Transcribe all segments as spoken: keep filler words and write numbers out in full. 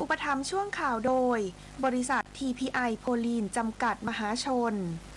ปถัมภ์ช่วงข่าวโดยบริษัท ที พี ไอ โพลีนจำกัดมหาชน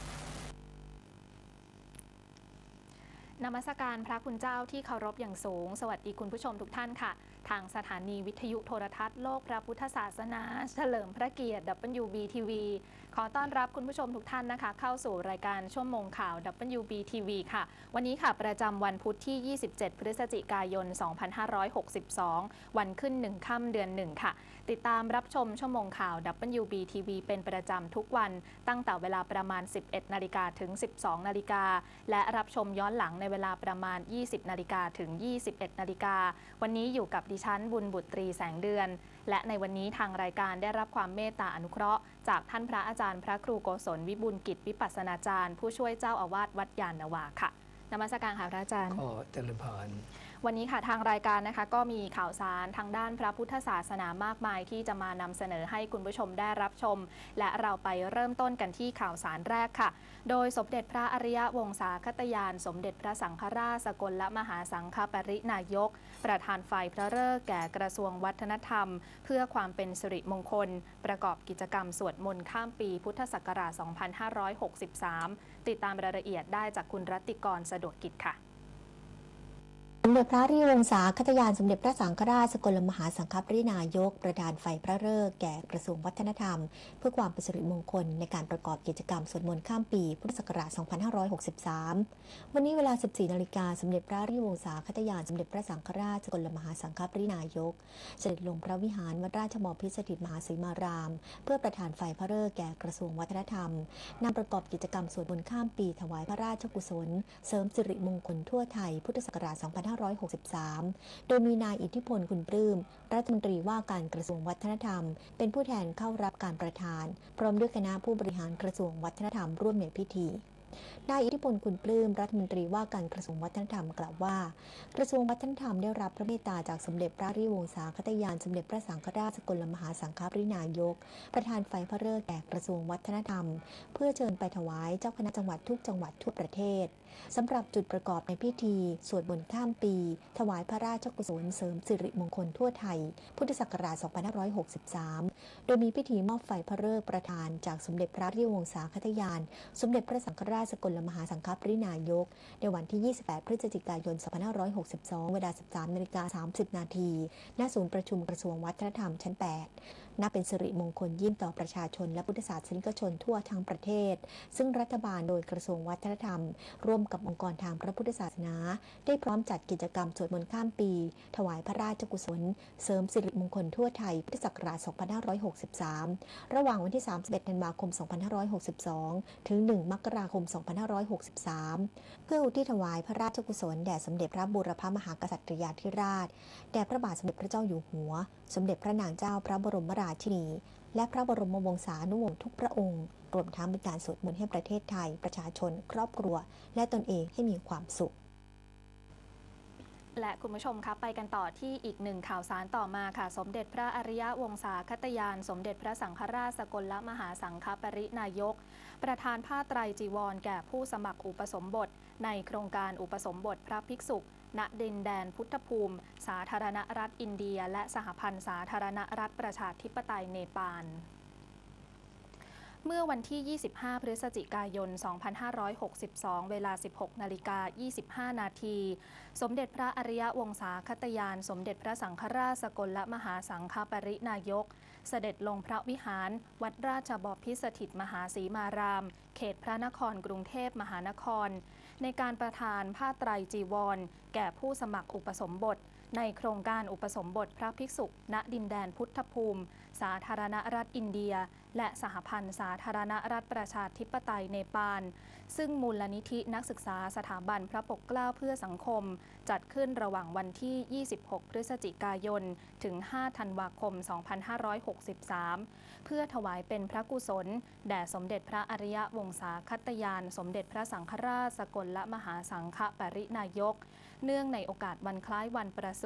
นมัสการพระคุณเจ้าที่เคารพอย่างสูงสวัสดีคุณผู้ชมทุกท่านค่ะทางสถานีวิทยุโทรทัศน์โลกพระพุทธศาสนาเฉลิมพระเกียรติ ดับเบิลยู บี ที วี ขอต้อนรับคุณผู้ชมทุกท่านนะคะเข้าสู่รายการชั่วโมงข่าว ดับเบิลยู บี ที วี ค่ะวันนี้ค่ะประจำวันพุธที่ ยี่สิบเจ็ด พฤศจิกายน สองพันห้าร้อยหกสิบสอง วันขึ้นหนึ่งค่ำเดือนหนึ่งค่ะติดตามรับชมชั่วโมงข่าว ดับเบิลยู บี ที วี เป็นประจำทุกวันตั้งแต่เวลาประมาณ สิบเอ็ด นาฬิกาถึง สิบสอง นาฬิกาและรับชมย้อนหลังในเวลาประมาณ ยี่สิบ นาฬิกาถึง ยี่สิบเอ็ด นาฬิกาวันนี้อยู่กับดิฉันบุญบุตรีแสงเดือนและในวันนี้ทางรายการได้รับความเมตตาอนุเคราะห์จากท่านพระอาจารย์พระครูโกศลวิบูลย์กิจวิปัสสนาจารย์ผู้ช่วยเจ้าอาวาสวัดยานนาวาค่ะนมัสการค่ะพระอาจารย์ขอเจริญพรวันนี้ค่ะทางรายการนะคะก็มีข่าวสารทางด้านพระพุทธศาสนามากมายที่จะมานำเสนอให้คุณผู้ชมได้รับชมและเราไปเริ่มต้นกันที่ข่าวสารแรกค่ะโดยสมเด็จพระอริยวงศาคตยานสมเด็จพระสังฆราชสกลมหาสังฆปรินายกประธานฝ่ายพระฤกษ์แก่กระทรวงวัฒนธรรมเพื่อความเป็นสิริมงคลประกอบกิจกรรมสวดมนต์ข้ามปีพุทธศักราช สองพันห้าร้อยหกสิบสาม ติดตามรายละเอียดได้จากคุณรัตติกรสะดวกกิจค่ะสมเด็จพระอริยวงศาคตยานสมเด็จพระสังฆราชสกลมหาสังฆปรินายกประธานฝ่ายพระฤกษ์แก่กระทรวงวัฒนธรรมเพื่อความเป็นสิริมงคลในการประกอบกิจกรรมสวดมนต์ข้ามปีพุทธศักราช สองพันห้าร้อยหกสิบสาม วันนี้เวลา สิบสี่ นาฬิกาสมเด็จพระอริยวงศาคตยานสมเด็จพระสังฆราชสกลมหาสังฆปรินายกเสด็จลงพระวิหารวัดราชบพิตรสถิตมหาศรีมารามเพื่อประธานฝ่ายพระฤกษ์แก่กระทรวงวัฒนธรรมนำประกอบกิจกรรมสวดมนต์ข้ามปีถวายพระราชกุศลเสริมสิริมงคลทั่วไทยพุทธศักราช สองพันห้าร้อยหกสิบสามโดยมีนายอิทธิพลคุณปลื้มรัฐมนตรีว่าการกระทรวงวัฒนธรรมเป็นผู้แทนเข้ารับการประทานพร้อมด้วยคณะผู้บริหารกระทรวงวัฒนธรรมร่วมในพิธีนายอิทธิพลคุณปลื้มรัฐมนตรีว่าการกระทรวงวัฒนธรรมกล่าวว่ากระทรวงวัฒนธรรมได้รับพระเมตตาจากสมเด็จพระอริยวงศาคตยานสมเด็จพระสังฆราชสกลมหาสังฆปรินายกประธานฝ่ายพระฤกษ์แก่กระทรวงวัฒนธรรมเพื่อเชิญไปถวายเจ้าคณะจังหวัดทุกจังหวัดทั่วประเทศสำหรับจุดประกอบในพิธีสวดมนต์ข้ามปีถวายพระราชกุศลเสริมสิริมงคลทั่วไทยพุทธศักราช สองพันห้าร้อยหกสิบสาม โดยมีพิธีมอบไฟพระฤกษ์ประธานจากสมเด็จพระอริยวงศาคตยานสมเด็จพระสังฆราชสกลมหาสังฆปรินายกในวันที่ ยี่สิบแปด พฤศจิกายน สองพันห้าร้อยหกสิบสอง เวลา สิบสาม นาฬิกา สามสิบ นาทีณศูนย์ประชุมกระทรวงวัฒนธรรมชั้น แปดนับเป็นสิริมงคลยิ่งต่อประชาชนและพุทธศาสนิกชนทั่วทั้งประเทศซึ่งรัฐบาลโดยกระทรวงวัฒนธรรมร่วมกับองค์กรทางพระพุทธศาสนาได้พร้อมจัดกิจกรรมสวดมนต์ข้ามปีถวายพระราชกุศลเสริมสิริมงคลทั่วไทยพุทธศักราช สองพันห้าร้อยหกสิบสาม ระหว่างวันที่ สามสิบเอ็ด ธันวาคม สองพันห้าร้อยหกสิบสอง ถึง หนึ่ง มกราคม สองพันห้าร้อยหกสิบสาม เพื่ออุทิศถวายพระราชกุศลแด่สมเด็จพระบูรพมหากษัตริยาธิราชแด่พระบาทสมเด็จพระเจ้าอยู่หัวสมเด็จพระนางเจ้าพระบรมราชินีและพระบรมวงศานุวงศ์ทุกพระองค์รวมทั้งเป็นการสวดมนต์ให้ประเทศไทยประชาชนครอบครัวและตนเองให้มีความสุขและคุณผู้ชมคะไปกันต่อที่อีกหนึ่งข่าวสารต่อมาค่ะสมเด็จพระอริยวงศาคตยานสมเด็จพระสังฆราชสกลมหาสังฆปรินายกประธานผ้าไตรจีวรแก่ผู้สมัครอุปสมบทในโครงการอุปสมบทพระภิกษุณดินแดนพุทธภูมิสาธารณรัฐอินเดียและสหพันธ์สาธารณรัฐประชาธิปไตยเนปาลเมื่อวันที่ ยี่สิบห้า พฤศจิกายน สองพันห้าร้อยหกสิบสอง เวลา สิบหก นาฬิกา ยี่สิบห้า นาทีสมเด็จพระอริยวงศาคตยานสมเด็จพระสังฆราชสกลมหาสังฆปรินายกเสด็จลงพระวิหารวัดราชบพิตรสถิตมหาศรีมารามเขตพระนครกรุงเทพมหานครในการประทานผ้าไตรจีวรแก่ผู้สมัครอุปสมบทในโครงการอุปสมบทพระภิกษุณดินแดนพุทธภูมิสาธารณรัฐอินเดียและสหพันธ์สาธารณรัฐประชาธิปไตยเนปาลซึ่งมูลนิธินักศึกษาสถาบันพระปกเกล้าเพื่อสังคมจัดขึ้นระหว่างวันที่ ยี่สิบหก พฤศจิกายน ถึง ห้า ธันวาคม สองพันห้าร้อยหกสิบสาม เพื่อถวายเป็นพระกุศลแด่สมเด็จพระอริยวงศาคตยานสมเด็จพระสังฆราชสกลมหาสังฆปรินายกเนื่องในโอกาสวันคล้ายวันประสูติ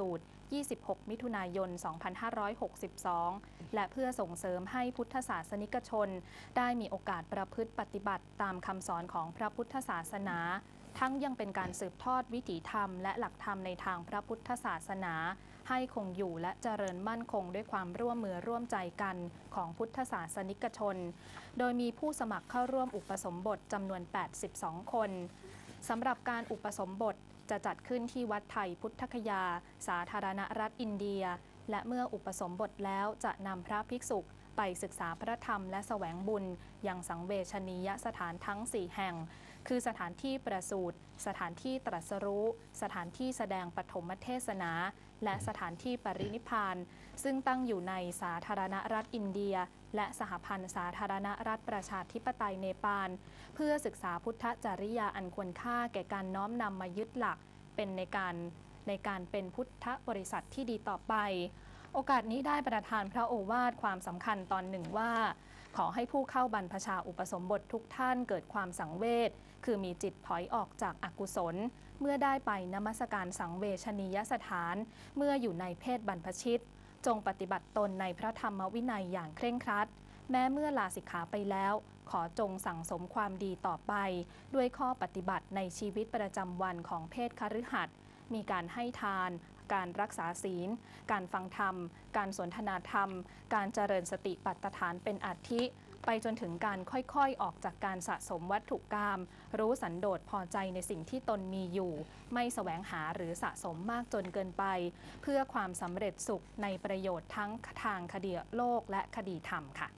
ยี่สิบหก มิถุนายน สองพันห้าร้อยหกสิบสอง และเพื่อส่งเสริมให้พุทธศาสนิกชนได้มีโอกาสประพฤติปฏิบัติตามคำสอนของพระพุทธศาสนาทั้งยังเป็นการสืบทอดวิถีธรรมและหลักธรรมในทางพระพุทธศาสนาให้คงอยู่และเจริญมั่นคงด้วยความร่วมมือร่วมใจกันของพุทธศาสนิกชนโดยมีผู้สมัครเข้าร่วมอุปสมบทจำนวนแปดสิบสองคนสำหรับการอุปสมบทจะจัดขึ้นที่วัดไทยพุทธคยาสาธารณรัฐอินเดียและเมื่ออุปสมบทแล้วจะนำพระภิกษุไปศึกษาพระธรรมและแสวงบุญยังสังเวชนียสถานทั้งสี่แห่งคือสถานที่ประสูติสถานที่ตรัสรู้สถานที่แสดงปฐมเทศนาและสถานที่ปรินิพพานซึ่งตั้งอยู่ในสาธารณรัฐอินเดียและสหพันธ์สาธารณรัฐประชาธิปไตยเนปาลเพื่อศึกษาพุทธจริยาอันควรค่าแก่การน้อมนำมายึดหลักเป็นในการในการเป็นพุทธบริษัทที่ดีต่อไปโอกาสนี้ได้ประทานพระโอวาทความสำคัญตอนหนึ่งว่าขอให้ผู้เข้าบรรพชาอุปสมบททุกท่านเกิดความสังเวชคือมีจิตถอยออกจากอกุศลเมื่อได้ไปนมัสการสังเวชนียสถานเมื่ออยู่ในเพศบรรพชิตจงปฏิบัติตนในพระธรรมวินัยอย่างเคร่งครัดแม้เมื่อลาสิกขาไปแล้วขอจงสั่งสมความดีต่อไปด้วยข้อปฏิบัติในชีวิตประจำวันของเพศคฤหัสถ์มีการให้ทานการรักษาศีลการฟังธรรมการสนทนาธรรมการเจริญสติปัฏฐานเป็นอาทิไปจนถึงการค่อยๆออกจากการสะสมวัตถุกรรมรู้สันโดษพอใจในสิ่งที่ตนมีอยู่ไม่แสวงหาหรือสะสมมากจนเกินไปเพื่อความสำเร็จสุขในประโยชน์ทั้งทางคดีโลกและคดีธรรมค่ะ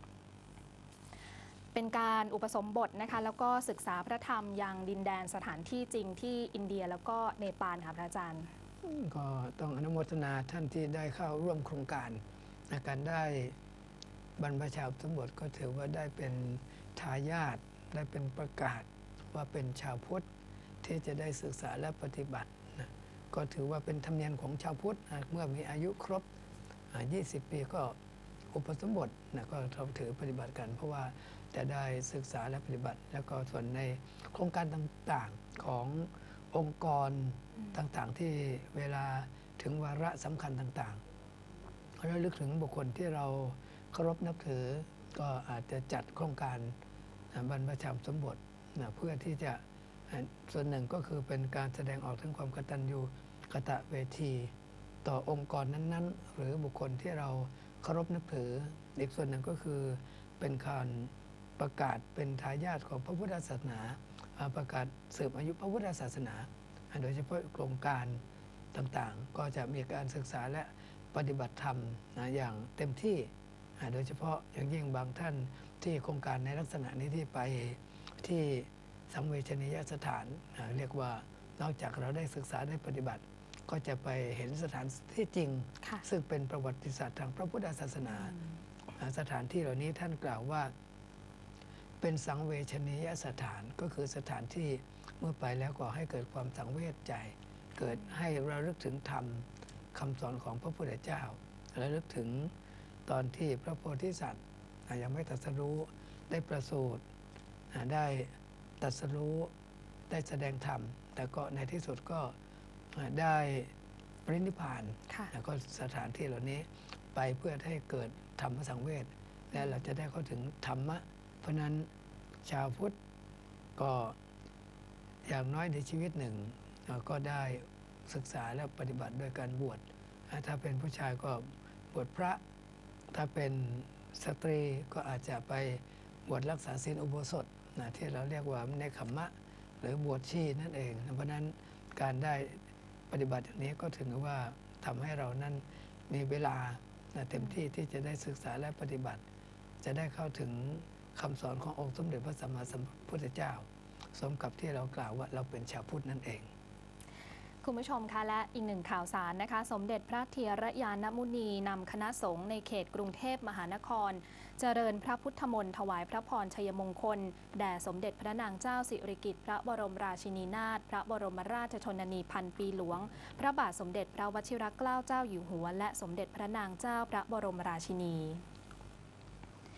เป็นการอุปสมบทนะคะแล้วก็ศึกษาพระธรรมยังดินแดนสถานที่จริงที่อินเดียแล้วก็เนปาลค่ะพระอาจารย์ก็ต้องอนุโมทนาท่านที่ได้เข้าร่วมโครงการในการได้บรรพชาอุปสมบทก็ถือว่าได้เป็นทายาทได้เป็นประกาศว่าเป็นชาวพุทธที่จะได้ศึกษาและปฏิบัตินะก็ถือว่าเป็นธรรมเนียมของชาวพุทธนะเมื่อมีอายุครบยี่สิบปีก็อุปสมบทนะก็เราถือปฏิบัติกันเพราะว่าจะได้ศึกษาและปฏิบัติแล้วก็ส่วนในโครงการต่างๆขององค์กรต่างๆที่เวลาถึงวาระสำคัญต่างๆเราลึกถึงบุคคลที่เราเคารพนับถือก็อาจจะจัดโครงการบรรพชาอุปสมบทนะเพื่อที่จะส่วนหนึ่งก็คือเป็นการแสดงออกถึงความกตัญญูกตเวทีต่อองค์กรนั้นๆหรือบุคคลที่เราเคารพนับถืออีกส่วนหนึ่งก็คือเป็นการประกาศเป็นทายาทของพระพุทธศาสนาประกาศสืบอายุพระพุทธศาสนาโดยเฉพาะโครงการต่างๆก็จะมีการศึกษาและปฏิบัติธรรมนะอย่างเต็มที่โดยเฉพาะอย่างยิ่งบางท่านที่โครงการในลักษณะนี้ที่ไปที่สังเวชนียสถานเรียกว่านอกจากเราได้ศึกษาได้ปฏิบัติก็จะไปเห็นสถานที่จริงซึ่งเป็นประวัติศาสตร์ทางพระพุทธศาสนาสถานที่เหล่านี้ท่านกล่าวว่าเป็นสังเวชนียสถานก็คือสถานที่เมื่อไปแล้วก็ให้เกิดความสังเวชใจเกิดให้ระลึกถึงธรรมคำสอนของพระพุทธเจ้าระลึกถึงตอนที่พระโพธิสัตว์ยังไม่ตรัสรู้ได้ประสูติได้ตรัสรู้ได้แสดงธรรมแต่ก็ในที่สุดก็ได้ปรินิพพานแล้วก็สถานที่เหล่านี้ไปเพื่อให้เกิดธรรมสังเวชและเราจะได้เข้าถึงธรรมะเพราะนั้นชาวพุทธก็อย่างน้อยในชีวิตหนึ่งก็ได้ศึกษาและปฏิบัติโดยการบวชถ้าเป็นผู้ชายก็บวชพระถ้าเป็นสตรีก็อาจจะไปบวชรักษาศีลอุโบสถนะที่เราเรียกว่าเนคขมมะหรือบวชชีนั่นเองเพราะนั้นการได้ปฏิบัติอย่างนี้ก็ถึงว่าทำให้เรานั้นมีเวลาเต็มที่ที่จะได้ศึกษาและปฏิบัติจะได้เข้าถึงคำสอนขององค์สมเด็จพระสัมมาสัมพุทธเจ้าสมกับที่เรากล่าวว่าเราเป็นชาวพุทธนั่นเองคุณผู้ชมคะและอีกหนึ่งข่าวสารนะคะสมเด็จพระเถรยานมุนีนำคณะสงฆ์ในเขตกรุงเทพมหานครเจริญพระพุทธมนต์ถวายพระพรชัยมงคลแด่สมเด็จพระนางเจ้าสิริกิติ์พระบรมราชินีนาถพระบรมราชชนนีพันปีหลวงพระบาทสมเด็จพระวชิรเกล้าเจ้าอยู่หัวและสมเด็จพระนางเจ้าพระบรมราชินี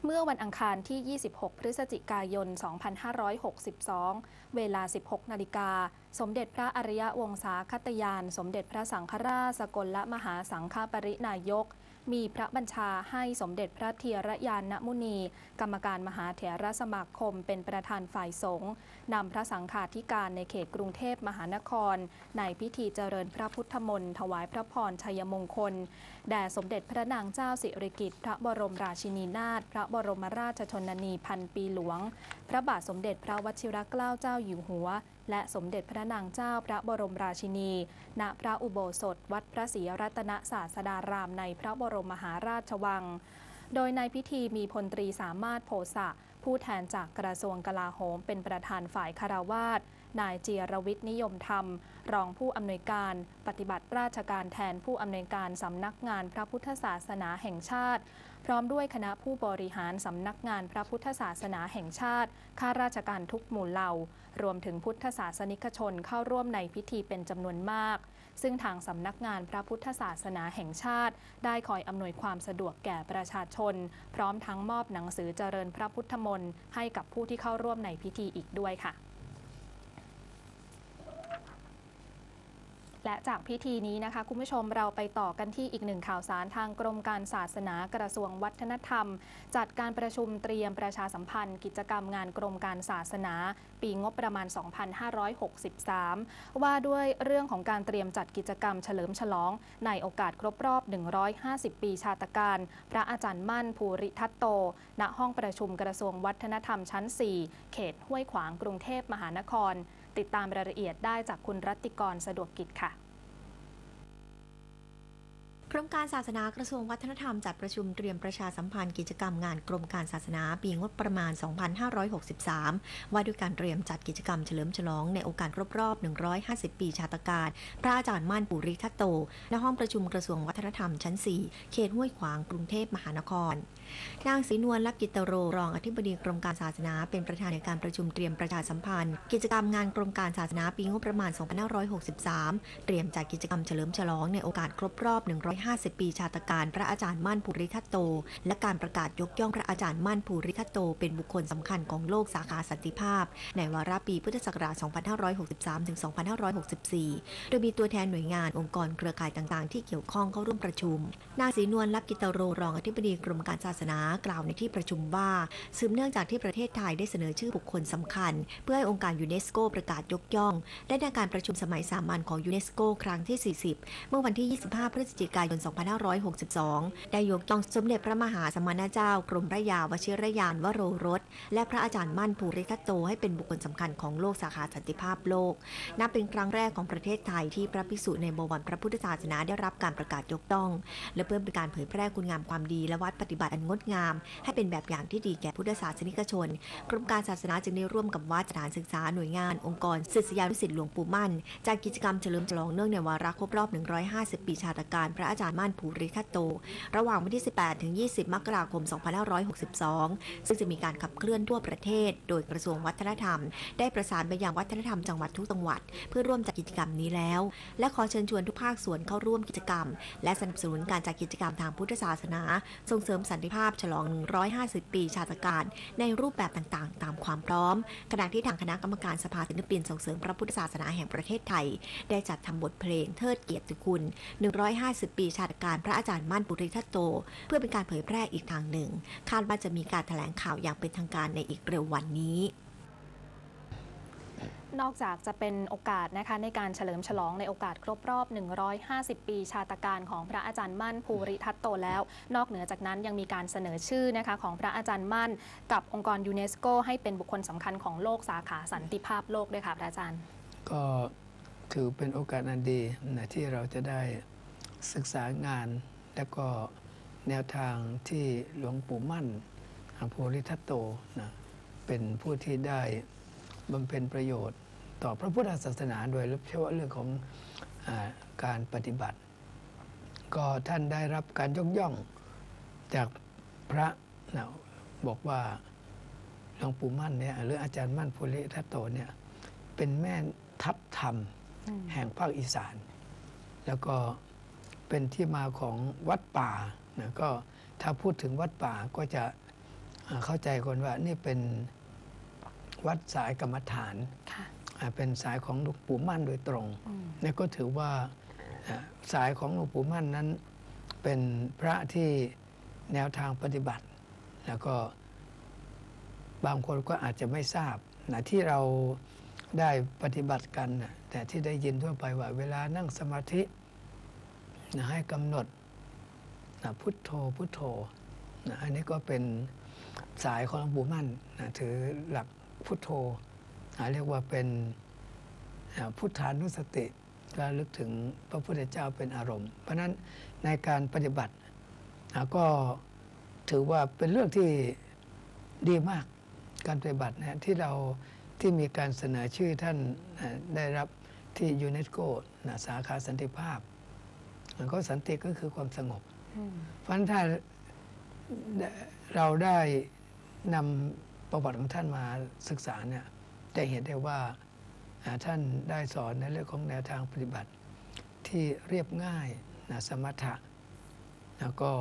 เมื่อวันอังคารที่ ยี่สิบหก พฤศจิกายน สองพันห้าร้อยหกสิบสอง เวลา สิบหก นาฬิกา สมเด็จพระอริยวงศาคตยาน สมเด็จพระสังฆราชสกลมหาสังฆปรินายก มีพระบัญชาให้สมเด็จพระเทระยานมุนี กรรมการมหาเถรสมาคมเป็นประธานฝ่ายสงฆ์นำพระสังฆาธิการในเขตกรุงเทพมหานครในพิธีเจริญพระพุทธมนต์ถวายพระพรชัยมงคลแด่สมเด็จพระนางเจ้าสิริกิติ์พระบรมราชินีนาถพระบรมราชชนนีพันปีหลวงพระบาทสมเด็จพระวชิรเกล้าเจ้าอยู่หัวและสมเด็จพระนางเจ้าพระบรมราชินีณพระอุโบสถวัดพระศรีรัตนศาสดารามในพระบรมมหาราชวังโดยในพิธีมีพลตรีสามารถโพสะผู้แทนจากกระทรวงกลาโหมเป็นประธานฝ่ายคฤหัสถ์นายจีรวิทย์นิยมธรรมรองผู้อำนวยการปฏิบัติราชการแทนผู้อำนวยการสำนักงานพระพุทธศาสนาแห่งชาติพร้อมด้วยคณะผู้บริหารสำนักงานพระพุทธศาสนาแห่งชาติข้าราชการทุกหมู่เหล่ารวมถึงพุทธศาสนิกชนเข้าร่วมในพิธีเป็นจำนวนมากซึ่งทางสำนักงานพระพุทธศาสนาแห่งชาติได้คอยอำนวยความสะดวกแก่ประชาชนพร้อมทั้งมอบหนังสือเจริญพระพุทธมนต์ให้กับผู้ที่เข้าร่วมในพิธีอีกด้วยค่ะและจากพิธีนี้นะคะคุณผู้ชมเราไปต่อกันที่อีกหนึ่งข่าวสารทางกรมการศาสนากระทรวงวัฒนธรรมจัดการประชุมเตรียมประชาสัมพันธ์กิจกรรมงานกรมการศาสนาปีงบประมาณ สองพันห้าร้อยหกสิบสาม ว่าด้วยเรื่องของการเตรียมจัดกิจกรรมเฉลิมฉลองในโอกาสครบรอบหนึ่งร้อยห้าสิบปีชาตการพระอาจารย์มั่นภูริทัตโตณห้องประชุมกระทรวงวัฒนธรรมชั้น สี่ เขตห้วยขวางกรุงเทพมหานครติดตามรายละเอียดได้จากคุณรัตติกรสะดวกกิจค่ะกรมการศาสนากระทรวงวัฒนธรรมจัดประชุมเตรียมประชาสัมพันธ์กิจกรรมงานกรมการศาสนาปีงบประมาณ สองพันห้าร้อยหกสิบสาม ว่าด้วยการเตรียมจัดกิจกรรมเฉลิมฉลองในโอกาสครบรอบ หนึ่งร้อยห้าสิบ ปีชาตการพระอาจารย์มั่นภูริทัตโตณห้องประชุมกระทรวงวัฒนธรรมชั้น สี่ เขตห้วยขวางกรุงเทพมหานครนางศรีนวล ลับกิตโรรองอธิบดีกรมการศาสนาเป็นประธานในการประชุมเตรียมประชาสัมพันธ์กิจกรรมงานกรมการศาสนาปีงบประมาณ สองพันห้าร้อยหกสิบสาม เตรียมจัดกิจกรรมเฉลิมฉลองในโอกาสครบรอบ หนึ่งร้อยห้าสิบ ปีชาตการพระอาจารย์มั่นภูริทัตโตและการประกาศยกย่องพระอาจารย์มั่นภูริทัตโตเป็นบุคคลสำคัญของโลกสาขาสันติภาพในวาระปีพุทธศักราช สองพันห้าร้อยหกสิบสาม ถึง สองพันห้าร้อยหกสิบสี่ โดยมีตัวแทนหน่วยงานองค์กรเครือข่ายต่างๆที่เกี่ยวข้องเข้าร่วมประชุมนางศรีนวล ลับกิตโรรองอธิบดีกรมการศาสนากล่าวในที่ประชุมว่าสืบเนื่องจากที่ประเทศไทยได้เสนอชื่อบุคคลสำคัญเพื่อให้องค์การยูเนสโกประกาศยกย่องและในการประชุมสมัยสามัญของยูเนสโกครั้งที่ สี่สิบ เมื่อวันที่ ยี่สิบห้า พฤศจิกายน สองพันห้าร้อยหกสิบสอง ได้ยกย่องสมเด็จพระมหาสมณเจ้ากรมพระยาวชิรยานวโรรสและพระอาจารย์มั่นภูริทัตโตให้เป็นบุคคลสำคัญของโลกสาขาสันติภาพโลกนับเป็นครั้งแรกของประเทศไทยที่พระภิกษุในบวรพระพุทธศาสนาได้รับการประกาศยกย่องและเพื่อเป็นการเผยแพร่คุณงามความดีและวัดปฏิบัติอันงดงามให้เป็นแบบอย่างที่ดีแก่พุทธศาสนิกชนกรมการศาสนาจึงได้ร่วมกับวัดสถานศึกษาหน่วยงานองค์กรศิษยานุศิษย์หลวงปู่มั่นจัดกิจกรรมเฉลิมฉลองเนื่องในวาระครบรอบหนึ่งร้อยห้าสิบปีชาตการพระอาจารย์มั่นภูริทัตโตระหว่างวันที่ สิบแปด ถึง ยี่สิบ มกราคม สองพันห้าร้อยหกสิบสอง ซึ่งจะมีการขับเคลื่อนทั่วประเทศโดยกระทรวงวัฒนธรรมได้ประสานไปยังวัฒนธรรมจังหวัดทุกจังหวัดเพื่อร่วมจัดกิจกรรมนี้แล้วและขอเชิญชวนทุกภาคส่วนเข้าร่วมกิจกรรมและสนับสนุนการจัดกิจกรรมทางพุทธศาสนาส่งเสริมสันติภาพฉลองหนึ่งร้อยห้าสิบปีชาตการในรูปแบบต่างๆตามความพร้อมขณะที่ทางคณะกรรมการสภาศิลปินส่งเสริมพระพุทธศาสนาแห่งประเทศไทยได้จัดทำบทเพลงเทิดเกียรติคุณหนึ่งร้อยห้าสิบปีชาตการพระอาจารย์มั่นภูริทัตโตเพื่อเป็นการเผยแพร่อีกทางหนึ่งคาดว่าจะมีการแถลงข่าวอย่างเป็นทางการในอีกเร็ววันนี้นอกจากจะเป็นโอกาสนะคะในการเฉลิมฉลองในโอกาสครบรอบหนึ่งร้อยห้าสิบปีชาตการของพระอาจารย์มั่นภูริทัตโตแล้วนอกเหนือจากนั้นยังมีการเสนอชื่อนะคะของพระอาจารย์มั่นกับองค์กรยูเนสโกให้เป็นบุคคลสำคัญของโลกสาขาสันติภาพโลกด้วยค่ะพระอาจารย์ก็ถือเป็นโอกาสอันดีนะที่เราจะได้ศึกษางานและก็แนวทางที่หลวงปู่มั่นภูริทัตโตนะเป็นผู้ที่ได้บำเพ็ญประโยชน์ต่อพระพุทธศาสนาโดยเฉพาะเรื่องของอาการปฏิบัติก็ท่านได้รับการยกย่องจากพระนะบอกว่าหลวงปู่มั่นเนี่ยหรืออาจารย์มั่นภูริทัตโตเนี่ยเป็นแม่ทัพธรรมแห่งภาคอีสานแล้วก็เป็นที่มาของวัดป่านะก็ถ้าพูดถึงวัดป่าก็จะอ่าเข้าใจคนว่านี่เป็นวัดสายกรรมฐานค่ะอ่าเป็นสายของหลวงปู่มั่นโดยตรงอืมนี่ก็ถือว่าอ่าสายของหลวงปู่มั่นนั้นเป็นพระที่แนวทางปฏิบัติ แล้วก็บางคนก็อาจจะไม่ทราบนะที่เราได้ปฏิบัติกันนะแต่ที่ได้ยินทั่วไปว่าเวลานั่งสมาธินะให้กำหนดนะพุทโธพุทโธนะอันนี้ก็เป็นสายของหลวงปู่มั่นนะถือหลักพุทโธนะเรียกว่าเป็นอ่าพุทธานุสติระลึกถึงพระพุทธเจ้าเป็นอารมณ์ เพราะฉะนั้นในการปฏิบัตินะก็ถือว่าเป็นเรื่องที่ดีมากการปฏิบัตินะที่เราที่มีการเสนอชื่อท่านอ่าได้รับที่ยูเนสโกนะสาขาสันติภาพแล้วก็สันติก็คือความสงบอืมเพราะฉะนั้นถ้าเราได้นำประวัติของท่านมาศึกษาเนี่ยจะเห็นได้ว่าอ่าท่านได้สอนในเรื่องของแนวทางปฏิบัติที่เรียบง่ายนะสมถะแล้วก็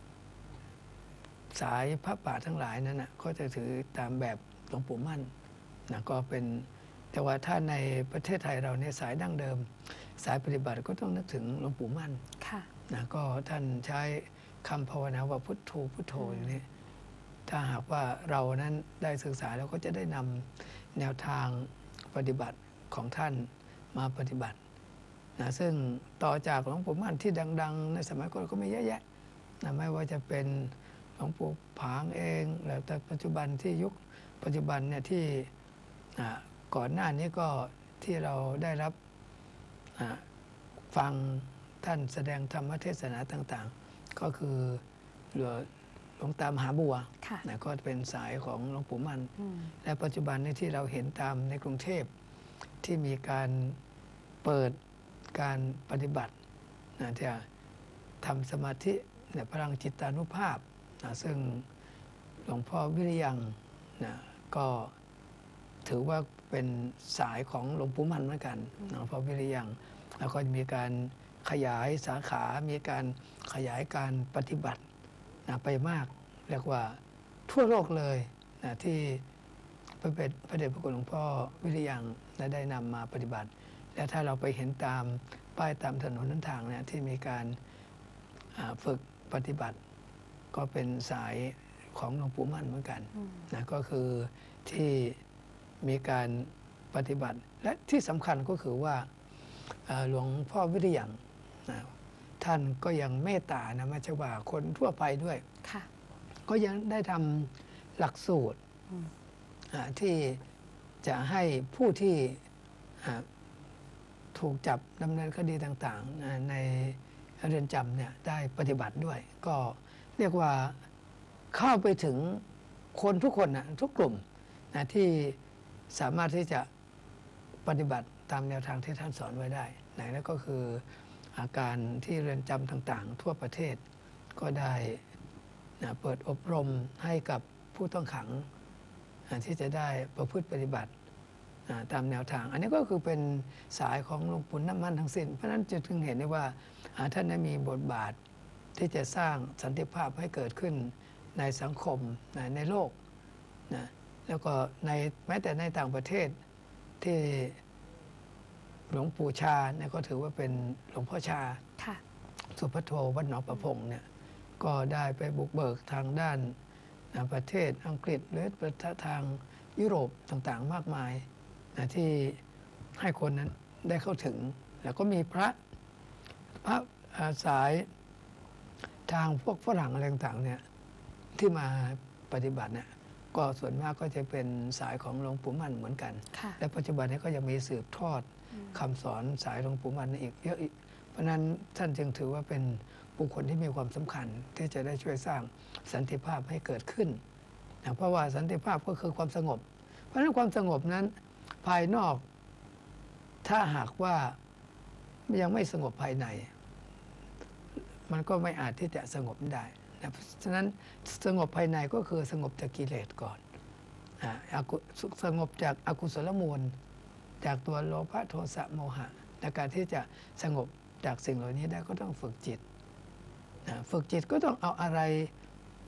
สายพระป่าทั้งหลายนั้นนะก็จะถือตามแบบหลวงปู่มั่นนะก็เป็นแต่ว่าถ้าในประเทศไทยเราเนี่ยสายดั้งเดิม สายปฏิบัติก็ต้องนึกถึงหลวงปู่มั่นค่ะนะก็ท่านใช้คำภาวนาว่าพุทโธพุทโธอย่างนี้ถ้าหากว่าเรานั้นได้ศึกษาแล้วก็จะได้นำแนวทางปฏิบัติของท่านมาปฏิบัตินะซึ่งต่อจากหลวงปู่มั่นที่ดัง ๆ ในสมัยก่อนก็มีเยอะแยะนะไม่ว่าจะเป็นหลวงปู่ผางเองแล้วแต่ปัจจุบันที่ยุคปัจจุบันเนี่ยที่อ่าก่อนหน้านี้ก็ที่เราได้รับอ่าฟังท่านแสดงธรรมเทศนาต่างๆ ก็คือหลวงหลวงตามหาบัวค่ะนะก็เป็นสายของหลวงปู่มั่นอืมและปัจจุบันนี้ที่เราเห็นตามในกรุงเทพที่มีการเปิดการปฏิบัตินะที่ทำสมาธิในพลังจิตานุภาพนะซึ่งหลวงพ่อวิริยังนะก็ถือว่าเป็นสายของหลวงปู่มั่นเหมือนกันหลวงพ่อวิริยังแล้วก็มีการขยายสาขา มีการขยายการปฏิบัตินะไปมากเรียกว่าทั่วโลกเลยนะที่พระเดชพระเดชพระคุณหลวงพ่อวิริยังได้นำมาปฏิบัติ และถ้าเราไปเห็นตามป้ายตามถนนนั้นทางเนี่ยที่มีการอ่าฝึกปฏิบัติ ก็เป็นสายของหลวงปู่มั่นเหมือนกันอืมนะก็คือที่มีการปฏิบัติ และที่สำคัญก็คือว่าเอ่อหลวงพ่อวิริยังนะท่านก็ยังเมตตานะไม่ใช่ว่าคนทั่วไปด้วยค่ะก็ยังได้ทำหลักสูตรอืมอ่าที่จะให้ผู้ที่อ่าถูกจับดำเนินคดีต่างๆอ่าในเรือนจำเนี่ยได้ปฏิบัติด้วย ก็เรียกว่าเข้าไปถึงคนทุกคนนะทุกกลุ่มนะที่สามารถที่จะปฏิบัติตามแนวทางที่ท่านสอนไว้ได้นะนั่นก็คืออาการที่เรือนจำต่างๆ ทั่วประเทศก็ได้นะเปิดอบรมให้กับผู้ต้องขังนะที่จะได้ประพฤติปฏิบัตินะตามแนวทาง อันนี้ก็คือเป็นสายของหลวงปู่น้ำมันทั้งสิ้น เพราะฉะนั้นจะถึงเห็นได้ว่าอ่าท่านได้มีบทบาทที่จะสร้างสันติภาพให้เกิดขึ้นในสังคมนะในโลกนะแล้วก็ในแม้แต่ในต่างประเทศที่หลวงปู่ชาเนี่ยก็ถือว่าเป็นหลวงพ่อชาค่ะสุภัทโทวัดหนองประพงเนี่ยก็ได้ไปบุกเบิกทางด้านนะประเทศอังกฤษหรือประเทศทางยุโรปต่างๆ มากมายนะที่ให้คนนั้นได้เข้าถึง แล้วก็มีพระพระอ่าสายทางพวกฝรั่งอะไรต่างๆเนี่ยที่มาปฏิบัติเนี่ยก็ส่วนมากก็จะเป็นสายของหลวงปู่มั่นเหมือนกันค่ะและปัจจุบันนี้ก็ยังมีสืบทอดอืมคำสอนสายหลวงปู่มั่นอีกเยอะอีกเพราะฉะนั้นท่านจึงถือว่าเป็นบุคคลที่มีความสำคัญ ที่จะได้ช่วยสร้างสันติภาพให้เกิดขึ้นนะเพราะว่าสันติภาพก็คือความสงบ เพราะฉะนั้นความสงบนั้นภายนอกถ้าหากว่ายังไม่สงบภายใน มันก็ไม่อาจที่จะสงบได้นะเพราะฉะนั้นสงบภายในก็คือสงบจากกิเลสก่อนอ่าอกุสงบจากอกุศลมูล จากตัวโลภะโทสะโมหะในการที่จะสงบจากสิ่งเหล่านี้ได้ก็ต้องฝึกจิตนะฝึกจิตก็ต้องเอาอะไร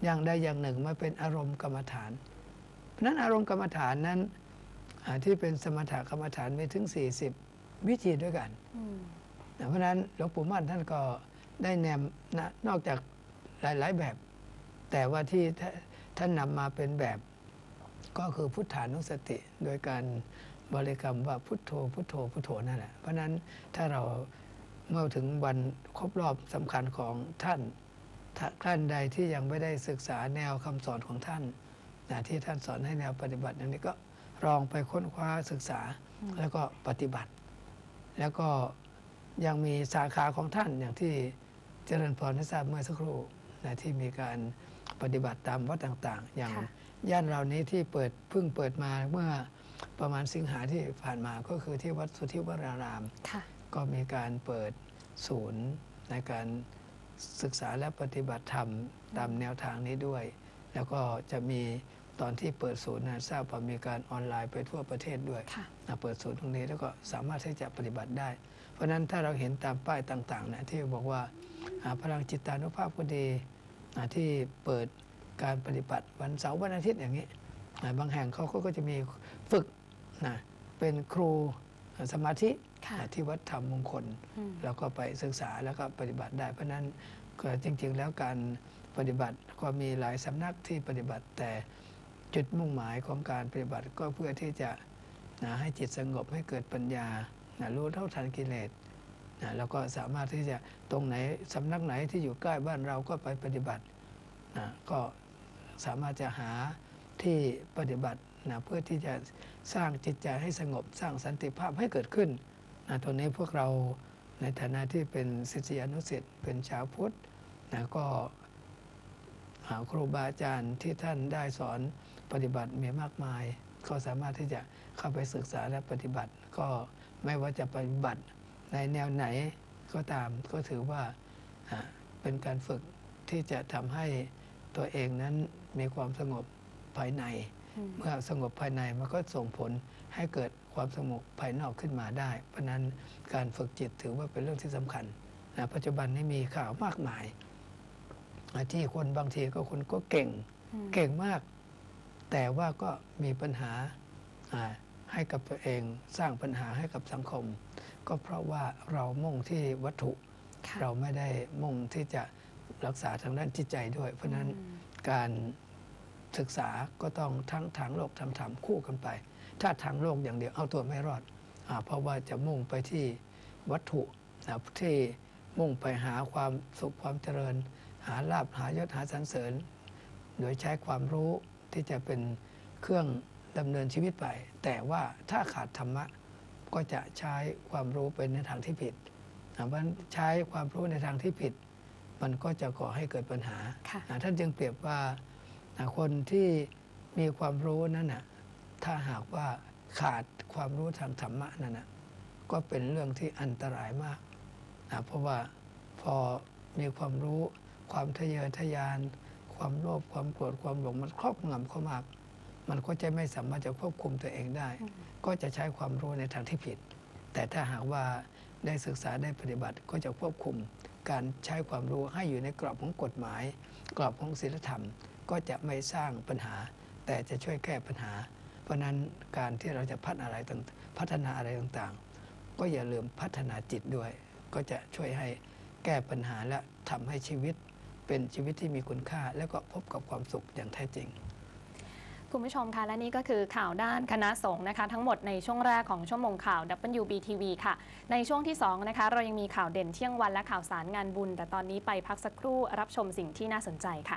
อย่างใดอย่างหนึ่งมาเป็นอารมณ์กรรมฐาน เพราะนั้นอารมณ์กรรมฐานนั้นที่เป็นสมถกรรมฐานมีถึงสี่สิบวิธีด้วยกันเพราะฉะนั้นหลวงปู่มั่นท่านก็ได้แนมนะนอกจากหลายๆแบบ แต่ว่าที่ท่านนำมาเป็นแบบก็คือพุทธานุสติโดยการบริกรรมว่าพุทโธพุทโธพุทโธนั่นแหละเพราะนั้นถ้าเราเมื่อถึงวันครบรอบสำคัญของท่านท่านใดที่ยังไม่ได้ศึกษาแนวคำสอนของท่านนะที่ท่านสอนให้แนวปฏิบัติอย่างนี้ก็ลองไปค้นคว้าศึกษาแล้วก็ปฏิบัติ แล้วก็ยังมีสาขาของท่านอย่างที่เจริญพรได้ทราบเมื่อสักครู่นะที่มีการปฏิบัติตามวัดต่างๆอย่างย่านเรานี้ที่เปิดเพิ่งเปิดมาเมื่อประมาณสิงหาที่ผ่านมาก็คือที่วัดสุทธิวรารามก็มีการเปิดศูนย์ในการศึกษาและปฏิบัติธรรมตามแนวทางนี้ด้วย แล้วก็จะมีตอนที่เปิดศูนย์นะทราบว่ามีการออนไลน์ไปทั่วประเทศด้วยเปิดศูนย์ตรงนี้แล้วก็สามารถที่จะปฏิบัติได้เพราะฉะนั้นถ้าเราเห็นตามป้ายต่างๆนะที่บอกว่าพลังจิตานุภาพก็ดีที่เปิดการปฏิบัติวันเสาร์วันอาทิตย์อย่างนี้บางแห่งเขาก็จะมีฝึกนะเป็นครูสมาธิที่วัดธรรมมงคลแล้วก็ไปศึกษาแล้วก็ปฏิบัติได้เพราะนั้นก็จริงๆแล้วการปฏิบัติก็มีหลายสำนักที่ปฏิบัติแต่จุดมุ่งหมายของการปฏิบัติก็เพื่อที่จะนะให้จิตสงบให้เกิดปัญญานะรู้เท่าทันกิเลสนะแล้วก็สามารถที่จะตรงไหนสำนักไหนที่อยู่ใกล้บ้านเราก็ไปปฏิบัตินะก็สามารถจะหาที่ปฏิบัตินะเพื่อที่จะสร้างจิตใจให้สงบสร้างสันติภาพให้เกิดขึ้นนะตรงนี้พวกเราในฐานะที่เป็นศิษยานุศิษย์เป็นชาวพุทธนะก็ครูบาอาจารย์ที่ท่านได้สอนปฏิบัติมีมากมายก็สามารถที่จะเข้าไปศึกษาและปฏิบัติก็ไม่ว่าจะปฏิบัติในแนวไหนก็ตามก็ถือว่าเป็นการฝึกที่จะทำให้ตัวเองนั้นมีความสงบภายในเมื่อสงบภายในมันก็ส่งผลให้เกิดความสงบภายนอกขึ้นมาได้เพราะนั้นการฝึกจิตถือว่าเป็นเรื่องที่สำคัญนะปัจจุบันนี้มีข่าวมากมายที่คนบางทีก็คนก็เก่งเก่งมากแต่ว่าก็มีปัญหาให้กับตัวเองสร้างปัญหาให้กับสังคมก็เพราะว่าเรามุ่งที่วัตถุเราไม่ได้มุ่งที่จะรักษาทางด้านจิตใจด้วยเพราะนั้นการศึกษาก็ต้องทั้งทางโลกทางธรรมคู่กันไปถ้าทางโลกอย่างเดียวเอาตัวไม่รอดเพราะว่าจะมุ่งไปที่วัตถุที่มุ่งไปหาความสุขความเจริญหาลาภหายศหาสรรเสริญโดยใช้ความรู้ที่จะเป็นเครื่องดำเนินชีวิตไปแต่ว่าถ้าขาดธรรมะก็จะใช้ความรู้ไปในทางที่ผิดเพราะใช้ความรู้ในทางที่ผิดมันก็จะก่อให้เกิดปัญหาท่านจึงเปรียบว่าคนที่มีความรู้นั้นนะถ้าหากว่าขาดความรู้ทางธรรมะนั่นนะก็เป็นเรื่องที่อันตรายมากเพราะว่าพอมีความรู้ความทะเยอทะยานความโลภความโกรธความหลงมันครอบงำเข้ามากมันก็จะไม่สามารถจะควบคุมตัวเองได้ก็จะใช้ความรู้ในทางที่ผิดแต่ถ้าหากว่าได้ศึกษาได้ปฏิบัติก็จะควบคุมการใช้ความรู้ให้อยู่ในกรอบของกฎหมายกรอบของศีลธรรมก็จะไม่สร้างปัญหาแต่จะช่วยแก้ปัญหาเพราะนั้นการที่เราจะพัฒนาอะไรต่างพัฒนาอะไรต่างๆก็อย่าลืมพัฒนาจิตด้วยก็จะช่วยให้แก้ปัญหาและทำให้ชีวิตเป็นชีวิตที่มีคุณค่าและก็พบกับความสุขอย่างแท้จริงคุณผู้ชมคะและนี่ก็คือข่าวด้านคณะสงฆ์นะคะทั้งหมดในช่วงแรกของชั่วโมงข่าว ดับเบิลยู บี ที วี ค่ะในช่วงที่สองนะคะเรายังมีข่าวเด่นเที่ยงวันและข่าวสารงานบุญแต่ตอนนี้ไปพักสักครู่รับชมสิ่งที่น่าสนใจค่ะ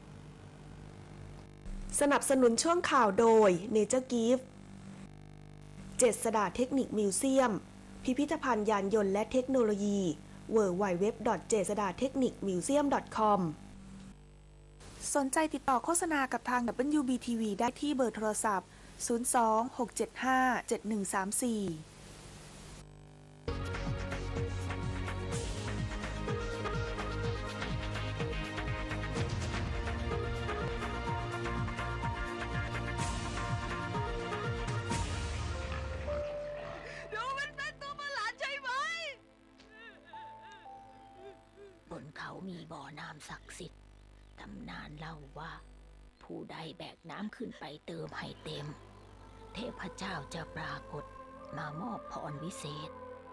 สนับสนุนช่วงข่าวโดย Nature Gift เจษฎาเทคนิคมิวเซียมพิพิธภัณฑ์ยานยนต์และเทคโนโลยี ดับเบิลยู ดับเบิลยู ดับเบิลยู ดอท เจษฎาเทคนิคมิวเซียม ดอท คอม สนใจติดต่อโฆษณากับทาง ดับเบิลยู บี ที วี ได้ที่เบอร์โทรศัพท์ ศูนย์ สอง หก เจ็ด ห้า เจ็ด หนึ่ง สาม สี่บนเขามีบ่อน้ำศักดิ์สิทธิ์ตำนานเล่าว่า ผู้ใดแบกน้ำขึ้นไปเติมให้เต็ม เทพเจ้าจะปรากฏมามอบพรวิเศษ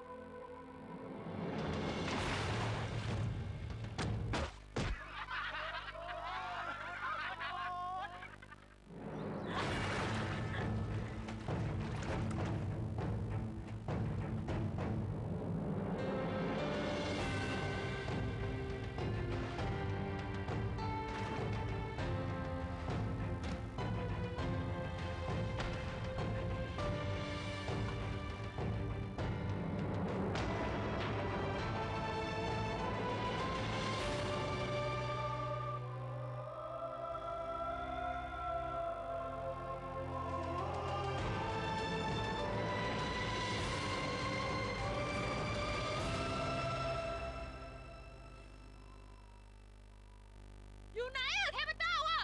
อยู่ไหนอะเทพเจ้าอะ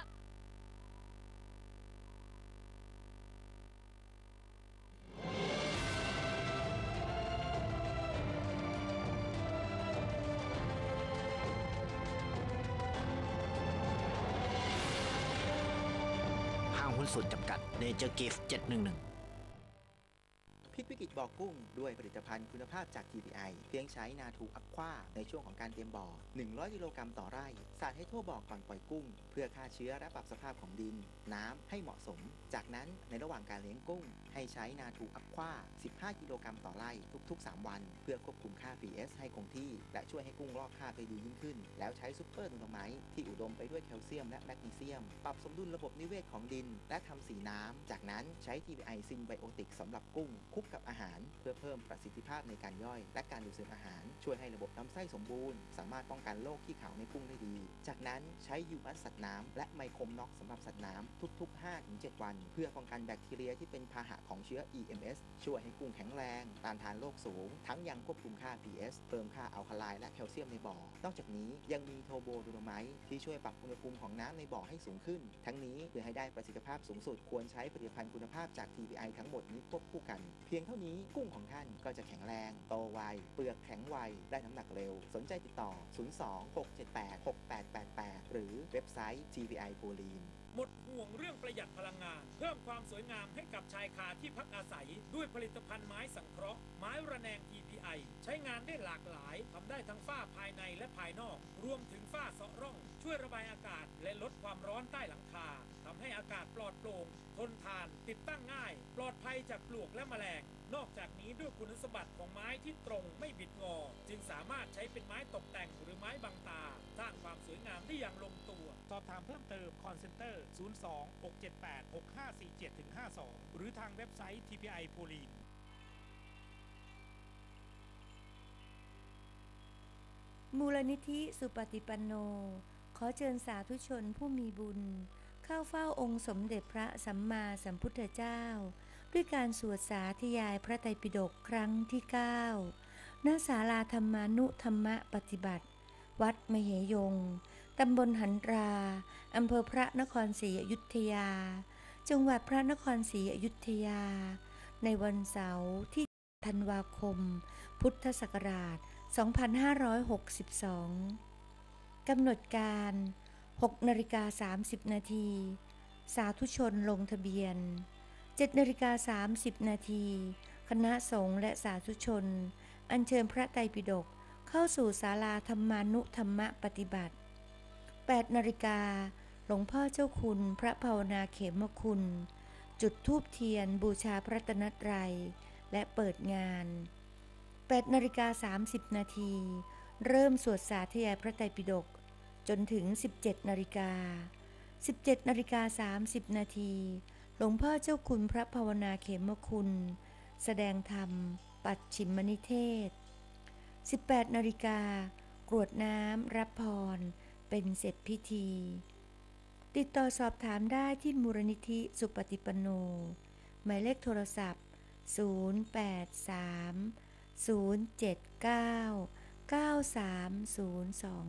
ห้างหุ้นส่วนจำกัดเนเจอร์กิฟต์เจ็ดหนึ่งหนึ่งพลิกวิกฤตบ่อกุ้งด้วยผลิตภัณฑ์คุณภาพจาก ที พี ไอ เพียงใช้นาทูอัควาในช่วงของการเตรียมบ่อ หนึ่งร้อย กิโลกรัมต่อไร่สาดให้ทั่วบ่อก่อนปล่อยกุ้ง เพื่อฆ่าเชื้อและปรับสภาพของดิน น้ำให้เหมาะสม จากนั้นในระหว่างการเลี้ยงกุ้ง ให้ใช้นาทูอัควา สิบห้า กิโลกรัมต่อไร่ทุกๆ สาม วัน เพื่อควบคุมค่า พี เอช ให้คงที่ และช่วยให้กุ้งลอกคราบได้ดียิ่งขึ้น แล้วใช้ซุปเปอร์นูโนไมท์ที่อุดมไปด้วยแคลเซียมและแมกนีเซียม ปรับสมดุลระบบนิเวศของดิน และทำสีน้ำจากนั้นใช้ ที พี ไอ ซินไบโอติกสำหรับกุ้งคลุกกับอาหารเพื่อเพิ่มประสิทธิภาพในการย่อยและการดูดซึมอาหารช่วยให้ระบบลำไส้สมบูรณ์สามารถป้องกันโรคขี้ขาวในกุ้งได้ดีจากนั้นใช้ยูมัสสัตว์น้ำและไมโครน็อกสำหรับสัตว์น้ำทุกๆ ห้าถึงเจ็ด วันเพื่อป้องกันแบคทีเรียที่เป็นพาหะของเชื้อ อี เอ็ม เอส ช่วยให้กุ้งแข็งแรงต้านทานโรคสูงทั้งยังควบคุมค่า พี เอช เพิ่มค่าอัลคาไลน์และแคลเซียมในบ่อนอกจากนี้ยังมีโทโบดูโนไมท์ที่ช่วยปรับอุณหภูมิของน้ำในบ่อให้สูงขึ้นทั้งนี้เพื่อให้ได้ประสิทธิภาพสูงสุดควรใช้ผลิตภัณฑ์คุณภาพจาก ที พี ไอ ทั้งหมดนี้ควบคู่กันเพียงเท่านี้กุ้งของท่านก็จะแข็งแรงโตไวเปลือกแข็งไวได้น้ำหนักเร็วสนใจติดต่อศูนย์ สอง หก เจ็ด แปด หก แปด แปด แปดหรือเว็บไซต์ ที พี ไอ Poline หมดห่วงเรื่องประหยัดพลังงานเพิ่มความสวยงามให้กับชายคาที่พักอาศัยด้วยผลิตภัณฑ์ไม้สังเคราะห์ไม้ระแนง ที พี ไอ ใช้งานได้หลากหลายทำได้ทั้งฝ้าภายในและภายนอกรวมถึงฝ้าเซาะร่องช่วยระบายอากาศและลดความร้อนใต้หลังคาทำให้อากาศปลอดโปร่งทนทานติดตั้งง่ายปลอดภัยจากปลวกและแมลงนอกจากนี้ด้วยคุณสมบัติของไม้ที่ตรงไม่บิดงอจึงสามารถใช้เป็นไม้ตกแต่งหรือไม้บังตาสร้างความสวยงามได้อย่างลงตัวสอบถามเพิ่มเติม call center ศูนย์ สอง หก เจ็ด แปด หก ห้า สี่ เจ็ด ห้า สอง หรือทางเว็บไซต์ ที พี ไอ Poline มูลนิธิสุปฏิปันโนขอเชิญสาธุชนผู้มีบุญเข้าเฝ้าองค์สมเด็จพระสัมมาสัมพุทธเจ้าด้วยการสวดสาธยายพระไตรปิฎกครั้งที่เก้าณศาลาธรรมานุธรรมปฏิบัติวัดมเหยงตำบลหันตราอำเภอพระนครศรีอยุธยาจังหวัดพระนครศรีอยุธยาในวันเสาร์ที่ธันวาคมพุทธศักราชสองพันห้าร้อยหกสิบสองกำหนดการหกนาฬิกาสามสิบนาทีสาธุชนลงทะเบียนเจ็ดนาฬิกาสามสิบนาทีคณะสงฆ์และสาธุชนอัญเชิญพระไตรปิฎกเข้าสู่ศาลาธรรมานุธรรมปฏิบัติแปดนาฬิกาหลวงพ่อเจ้าคุณพระภาวนาเขมคุณจุดธูปเทียนบูชาพระรัตนตรัยและเปิดงานแปดนาฬิกาสามสิบนาทีเริ่มสวดสาธยายพระไตรปิฎกจนถึงสิบเจ็ดนาฬิกาสิบเจ็ดนาฬิกาสามสิบนาทีหลวงพ่อเจ้าคุณพระภาวนาเขมคุณแสดงธรรมปัจฉิมนิเทศสิบแปดนาฬิกากรวดน้ำรับพรเป็นเสร็จพิธีติดต่อสอบถามได้ที่มูลนิธิสุปฏิปันโนหมายเลขโทรศัพท์ศูนย์ แปด สาม ศูนย์ เจ็ด เก้า เก้า สาม ศูนย์ สอง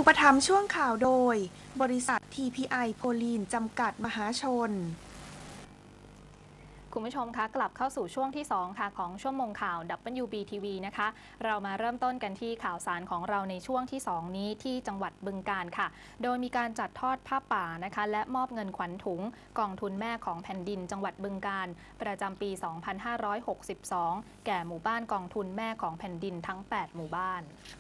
ปถัมภ์ช่วงข่าวโดยบริษัท ที พี ไอ โพลีนจำกัดมหาชนคุณผู้ชมคะกลับเข้าสู่ช่วงที่สองค่ะของชั่วโมงข่าว ดับเบิลยู บี ที วี นะคะเรามาเริ่มต้นกันที่ข่าวสารของเราในช่วงที่สองนี้ที่จังหวัดบึงกาฬค่ะโดยมีการจัดทอดผ้าป่านะคะและมอบเงินขวัญถุงกองทุนแม่ของแผ่นดินจังหวัดบึงกาฬประจำปี สองพันห้าร้อยหกสิบสอง แก่หมู่บ้านกองทุนแม่ของแผ่นดินทั้ง แปด หมู่บ้าน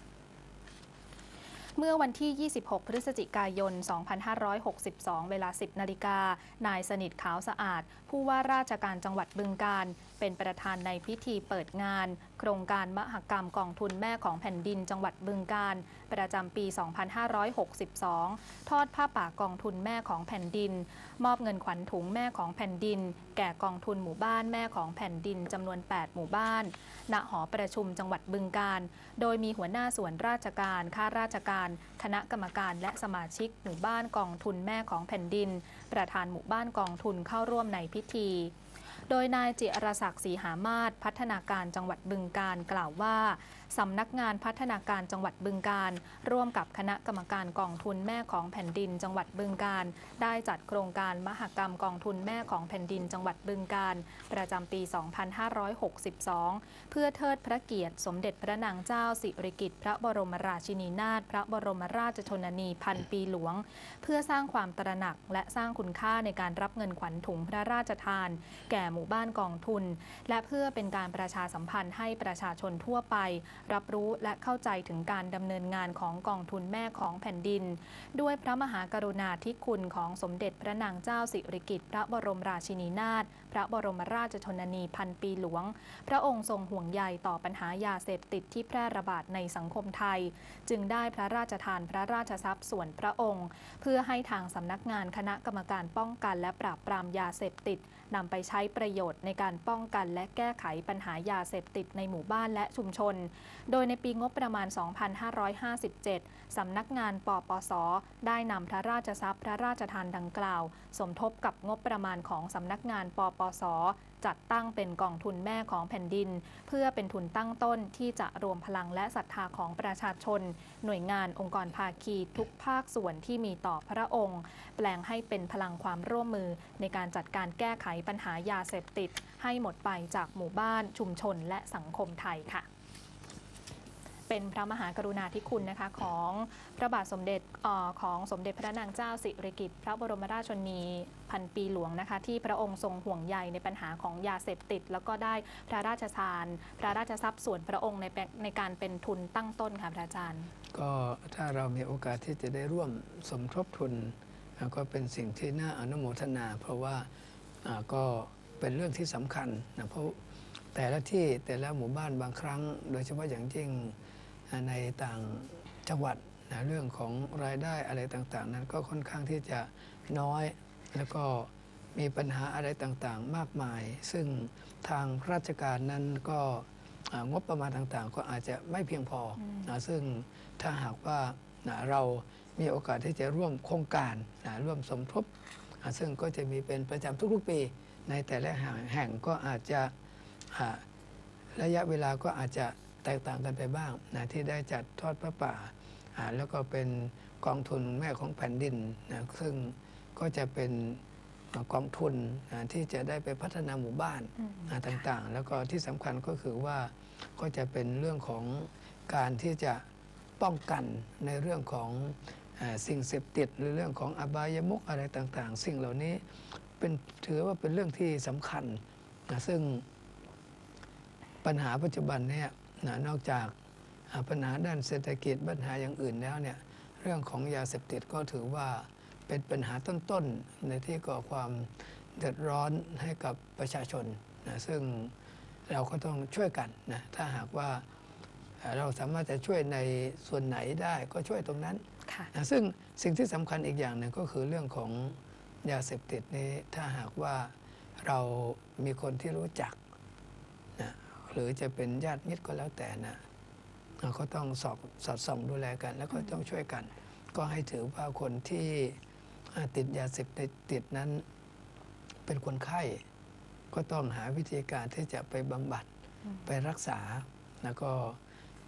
เมื่อวันที่ ยี่สิบหก พฤศจิกายน สองพันห้าร้อยหกสิบสอง เวลา สิบ นาฬิกา นายสนิทขาวสะอาดผู้ว่าราชการจังหวัดบึงกาฬเป็นประธานในพิธีเปิดงานโครงการมหกรรมกองทุนแม่ของแผ่นดินจังหวัดบึงกาฬประจำปี สองพันห้าร้อยหกสิบสอง ทอดผ้าป่ากองทุนแม่ของแผ่นดินมอบเงินขวัญถุงแม่ของแผ่นดินแก่กองทุนหมู่บ้านแม่ของแผ่นดินจำนวน แปด หมู่บ้านณหอประชุมจังหวัดบึงกาฬโดยมีหัวหน้าส่วนราชการข้าราชการคณะกรรมการและสมาชิกหมู่บ้านกองทุนแม่ของแผ่นดินประธานหมู่บ้านกองทุนเข้าร่วมในพิธีโดยนายจิรศักดิ์ศรีหามาศพัฒนาการจังหวัดบึงกาฬกล่าวว่าสำนักงานพัฒนาการจังหวัดบึงกาฬร่วมกับคณะกรรมการกองทุนแม่ของแผ่นดินจังหวัดบึงกาฬได้จัดโครงการมหกรรมกองทุนแม่ของแผ่นดินจังหวัดบึงกาฬประจำปี สองพันห้าร้อยหกสิบสอง เพื่อเทิดพระเกียรติสมเด็จพระนางเจ้าสิริกิติ์พระบรมราชินีนาถพระบรมราชชนนีพันปีหลวงเพื่อสร้างความตระหนักและสร้างคุณค่าในการรับเงินขวัญถุงพระราชทานแก่หมู่บ้านกองทุนและเพื่อเป็นการประชาสัมพันธ์ให้ประชาชนทั่วไปรับรู้และเข้าใจถึงการดำเนินงานของกองทุนแม่ของแผ่นดินด้วยพระมหากรุณาธิคุณของสมเด็จพระนางเจ้าสิริกิติ์พระบรมราชินีนาถพระบรมราชชนนีพันปีหลวงพระองค์ทรงห่วงใยต่อปัญหายาเสพติดที่แพร่ระบาดในสังคมไทยจึงได้พระราชทานพระราชทรัพย์ส่วนพระองค์เพื่อให้ทางสำนักงานคณะกรรมการป้องกันและปราบปรามยาเสพติดนำไปใช้ประโยชน์ในการป้องกันและแก้ไขปัญหายาเสพติดในหมู่บ้านและชุมชนโดยในปีงบประมาณ สองพันห้าร้อยห้าสิบเจ็ด สำนักงานปปส.ได้นำพระราชทรัพย์พระราชทานดังกล่าวสมทบกับงบประมาณของสำนักงานปปส.จัดตั้งเป็นกองทุนแม่ของแผ่นดินเพื่อเป็นทุนตั้งต้นที่จะรวมพลังและศรัทธาของประชาชนหน่วยงานองค์กรภาคีทุกภาคส่วนที่มีต่อพระองค์แปลงให้เป็นพลังความร่วมมือในการจัดการแก้ไขปัญหายาเสพติดให้หมดไปจากหมู่บ้านชุมชนและสังคมไทยค่ะเป็นพระมหากรุณาธิคุณนะคะของพระบาทสมเด็จอของสมเด็จพระนางเจ้าสิริกิติ์พระบรมราชชนนีพันปีหลวงนะคะที่พระองค์ทรงห่วงใยในปัญหาของยาเสพติดแล้วก็ได้พระราชทานพระราชทรัพย์ส่วนพระองค์ในในการเป็นทุนตั้งต้นค่ะพระอาจารย์ก็ถ้าเรามีโอกาสที่จะได้ร่วมสมทบทุนก็เป็นสิ่งที่น่าอนุโมทนาเพราะว่าก็เป็นเรื่องที่สำคัญนะเพราะแต่ละที่แต่ละหมู่บ้านบางครั้งโดยเฉพาะอย่างยิ่งในต่างจังหวัดนะเรื่องของรายได้อะไรต่างๆนั้นก็ค่อนข้างที่จะน้อยแล้วก็มีปัญหาอะไรต่างๆมากมายซึ่งทางราชการนั้นก็งบประมาณต่างๆก็อาจจะไม่เพียงพอนะซึ่งถ้าหากว่านะเรามีโอกาสที่จะร่วมโครงการนะร่วมสมทบนะซึ่งก็จะมีเป็นประจำทุกๆปีในแต่ละแห่งก็อาจจะระยะเวลาก็อาจจะแตกต่างกันไปบ้างนะที่ได้จัดทอดพระป่าแล้วก็เป็นกองทุนแม่ของแผ่นดินนะซึ่งก็จะเป็นกองทุนนะที่จะได้ไปพัฒนาหมู่บ้านนะต่างๆแล้วก็ที่สำคัญก็คือว่าก็จะเป็นเรื่องของการที่จะป้องกันในเรื่องของสิ่งเสพติดหรือเรื่องของอบายมุขอะไรต่างๆสิ่งเหล่านี้เป็นถือว่าเป็นเรื่องที่สำคัญนะซึ่งปัญหาปัจจุบันเนี่ยนะนอกจากปัญหาด้านเศรษฐกิจปัญหาอย่างอื่นแล้วเนี่ยเรื่องของยาเสพติดก็ถือว่าเป็นปัญหาต้นๆในที่ก่อความเดือดร้อนให้กับประชาชนนะซึ่งเราก็ต้องช่วยกันนะถ้าหากว่าเราสามารถจะช่วยในส่วนไหนได้ก็ช่วยตรงนั้นนะซึ่งสิ่งที่สำคัญอีกอย่างหนึ่งก็คือเรื่องของยาเสพติดนี้ถ้าหากว่าเรามีคนที่รู้จักนะหรือจะเป็นญาติมิตรก็แล้วแต่นะก็ต้องสอบสอดส่องดูแลกันแล้วก็ต้องช่วยกันก็ให้ถือว่าคนที่ติดยาเสพติดนั้นเป็นคนไข้ก็ต้องหาวิธีการที่จะไปบำบัดไปรักษาแล้วก็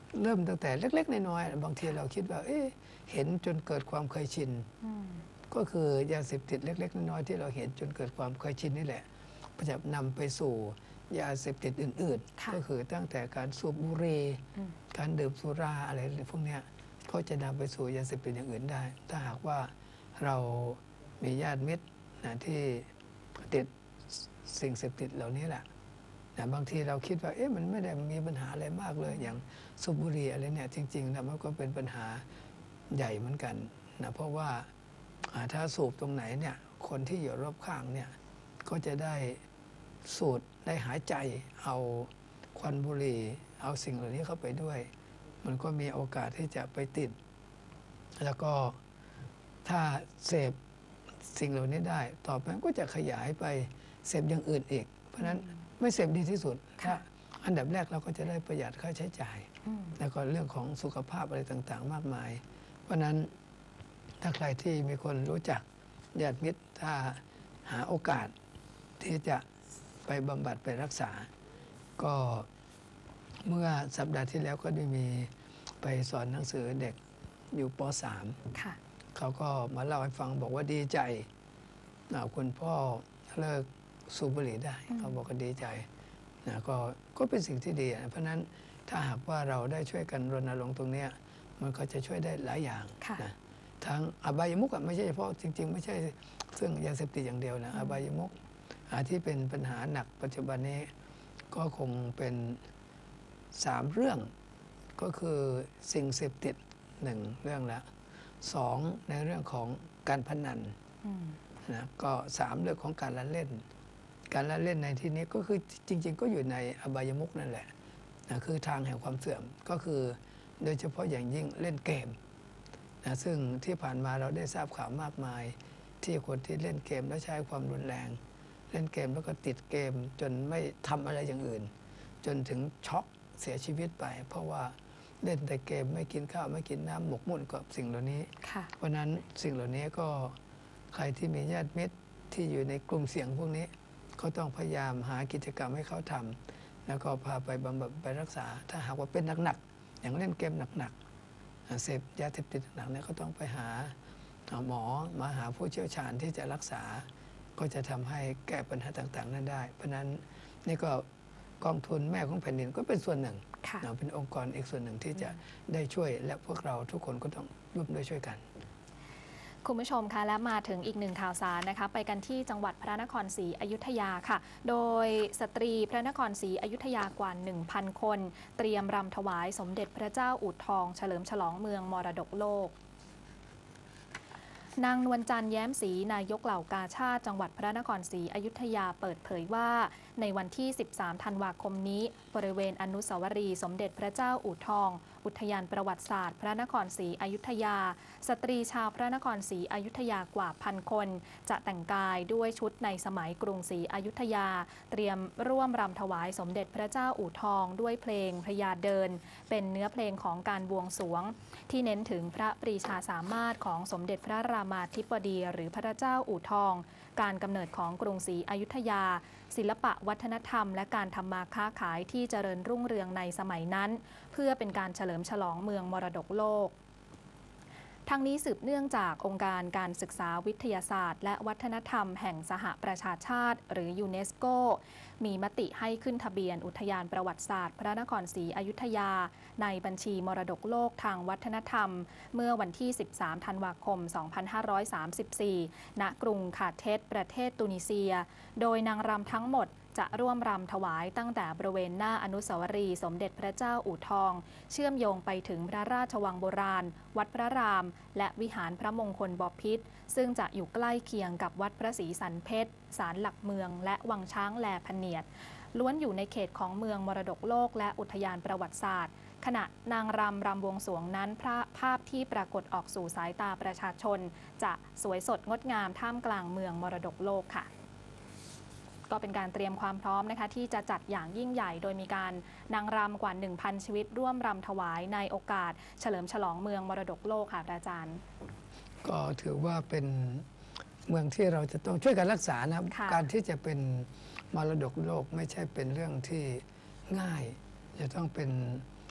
เริ่มตั้งแต่เล็กๆน้อยๆบางทีเราคิดว่าเอ๊ะเห็นจนเกิดความเคยชินก็คือยาเสพติดเล็กๆน้อยๆที่เราเห็นจนเกิดความเคยชินนี่แหละจะนำไปสู่ยาเสพติดอื่นๆก็คือตั้งแต่การสูบบุหรี่การดื่มสุราอะไรพวกนี้ก็จะนำไปสู่ยาเสพติดอย่างอื่นได้ถ้าหากว่าเรามีญาติมิตรนะที่ติดสิ่งเสพติดเหล่านี้แหละนะบางทีเราคิดว่าเอ๊ะมันไม่ได้มีปัญหาอะไรมากเลยอย่างสูบบุหรี่อะไรเนี่ยจริงๆนะมันก็เป็นปัญหาใหญ่เหมือนกันนะเพราะว่าถ้าสูบตรงไหนเนี่ยคนที่อยู่รอบข้างเนี่ยก็จะได้สูดได้หายใจเอาควันบุหรี่เอาสิ่งเหล่านี้เข้าไปด้วยมันก็มีโอกาสที่จะไปติดแล้วก็ถ้าเสพสิ่งเหล่านี้ได้ต่อไปก็จะขยายไปเสพอย่างอื่นอีกเพราะฉะนั้นไม่เสพดีที่สุดถ้าอันดับแรกเราก็จะได้ประหยัดค่าใช้จ่ายแล้วก็เรื่องของสุขภาพอะไรต่างๆมากมายเพราะนั้นถ้าใครที่มีคนรู้จักญาติมิตรถ้าหาโอกาสที่จะไปบำบัดไปรักษาก็เมื่อสัปดาห์ที่แล้วก็ได้มีไปสอนหนังสือเด็กอยู่ป .สาม เขาก็มาเล่าให้ฟังบอกว่าดีใจคุณพ่อเลิกสูบบุหรี่ได้เขาบอกว่าดีใจนะก็ก็เป็นสิ่งที่ดีเพราะนั้นถ้าหากว่าเราได้ช่วยกันรณรงค์ตรงนี้มันก็จะช่วยได้หลายอย่างนะทั้งอบายมุขไม่ใช่เฉพาะจริงๆไม่ใช่เรื่องยาเสพติดอย่างเดียวนะอบายมุขที่เป็นปัญหาหนักปัจจุบันนี้ก็คงเป็นสามเรื่องก็คือสิ่งเสพติดหนึ่งเรื่องละสองในเรื่องของการพนันนะก็สามเรื่องของการละเล่นการละเล่นในที่นี้ก็คือจริงๆก็อยู่ในอบายมุขนั่นแหละนะคือทางแห่งความเสื่อมก็คือโดยเฉพาะอย่างยิ่งเล่นเกมนะซึ่งที่ผ่านมาเราได้ทราบข่าวมากมายที่คนที่เล่นเกมแล้วใช้ความรุนแรงเล่นเกมแล้วก็ติดเกมจนไม่ทำอะไรอย่างอื่นจนถึงช็อกเสียชีวิตไปเพราะว่าเล่นแต่เกมไม่กินข้าวไม่กินน้ำหมกมุ่นกับสิ่งเหล่านี้เพราะนั้นสิ่งเหล่านี้ก็ใครที่มีญาติมิตรที่อยู่ในกลุ่มเสี่ยงพวกนี้ก็ต้องพยายามหากิจกรรมให้เขาทำแล้วก็พาไปบำบัดไปรักษาถ้าหากว่าเป็นหนักๆอย่างเล่นเกมหนักๆเสพยาเสพติดหนักๆเนี่ยก็ต้องไปหาหมอมาหาผู้เชี่ยวชาญที่จะรักษาก็จะทำให้แก้ปัญหาต่างๆนั้นได้เพราะนั้นนี่ก็กองทุนแม่ของแผ่นดินก็เป็นส่วนหนึ่งเป็นองค์กรอีกส่วนหนึ่งที่จะได้ช่วยและพวกเราทุกคนก็ต้องร่วมด้วยช่วยกันคุณผู้ชมคะและมาถึงอีกหนึ่งข่าวสารนะคะไปกันที่จังหวัดพระนครศรีอยุธยาค่ะโดยสตรีพระนครศรีอยุธยากว่า หนึ่งพัน คนเตรียมรำถวายสมเด็จพระเจ้าอู่ทองเฉลิมฉลองเมืองมรดกโลกนางนวลจันทร์แย้มศรีนายกเหล่ากาชาติจังหวัดพระนครศรีอยุธยาเปิดเผยว่าในวันที่ สิบสาม ธันวาคมนี้บริเวณอนุสาวรีย์สมเด็จพระเจ้าอู่ทองอุทยานประวัติศาสตร์พระนครศรีอยุธยาสตรีชาวพระนครศรีอยุธยากว่าพันคนจะแต่งกายด้วยชุดในสมัยกรุงศรีอยุธยาเตรียมร่วมรำถวายสมเด็จพระเจ้าอู่ทองด้วยเพลงพระยาเดินเป็นเนื้อเพลงของการบวงสรวงที่เน้นถึงพระปรีชาสามารถของสมเด็จพระรามาธิบดีหรือพระเจ้าอู่ทองการกำเนิดของกรุงศรีอยุธยาศิลปะวัฒนธรรมและการทำมาค้าขายที่เจริญรุ่งเรืองในสมัยนั้นเพื่อเป็นการเฉลิมฉลองเมืองมรดกโลกทั้งนี้สืบเนื่องจากองค์การการศึกษาวิทยาศาสตร์และวัฒนธรรมแห่งสหประชาชาติหรือยูเนสโกมีมติให้ขึ้นทะเบียนอุทยานประวัติศาสตร์พระนครศรีอยุธยาในบัญชีมรดกโลกทางวัฒนธรรมเมื่อวันที่ สิบสาม ธันวาคม สองพันห้าร้อยสามสิบสี่ ณ กรุงคาเทสประเทศตุนิเซียโดยนางรำทั้งหมดจะร่วมรำถวายตั้งแต่บริเวณหน้าอนุสาวรีย์สมเด็จพระเจ้าอู่ทองเชื่อมโยงไปถึงพระราชวังโบราณวัดพระรามและวิหารพระมงคลบพิตรซึ่งจะอยู่ใกล้เคียงกับวัดพระศรีสันเพชรศาลหลักเมืองและวังช้างแลพเนียดล้วนอยู่ในเขตของเมืองมรดกโลกและอุทยานประวัติศาสตร์ขณะนางรำรำบวงสรวงนั้นภาพที่ปรากฏออกสู่สายตาประชาชนจะสวยสดงดงามท่ามกลางเมืองมรดกโลกค่ะก็เป็นการเตรียมความพร้อมนะคะที่จะจัดอย่างยิ่งใหญ่โดยมีการนางรำกว่า หนึ่งพัน ชีวิตร่วมรำถวายในโอกาสเฉลิมฉลองเมืองมรดกโลกค่ะอาจารย์ก็ถือว่าเป็นเมืองที่เราจะต้องช่วยกันรักษานะการที่จะเป็นมรดกโลกไม่ใช่เป็นเรื่องที่ง่ายจะต้องเป็น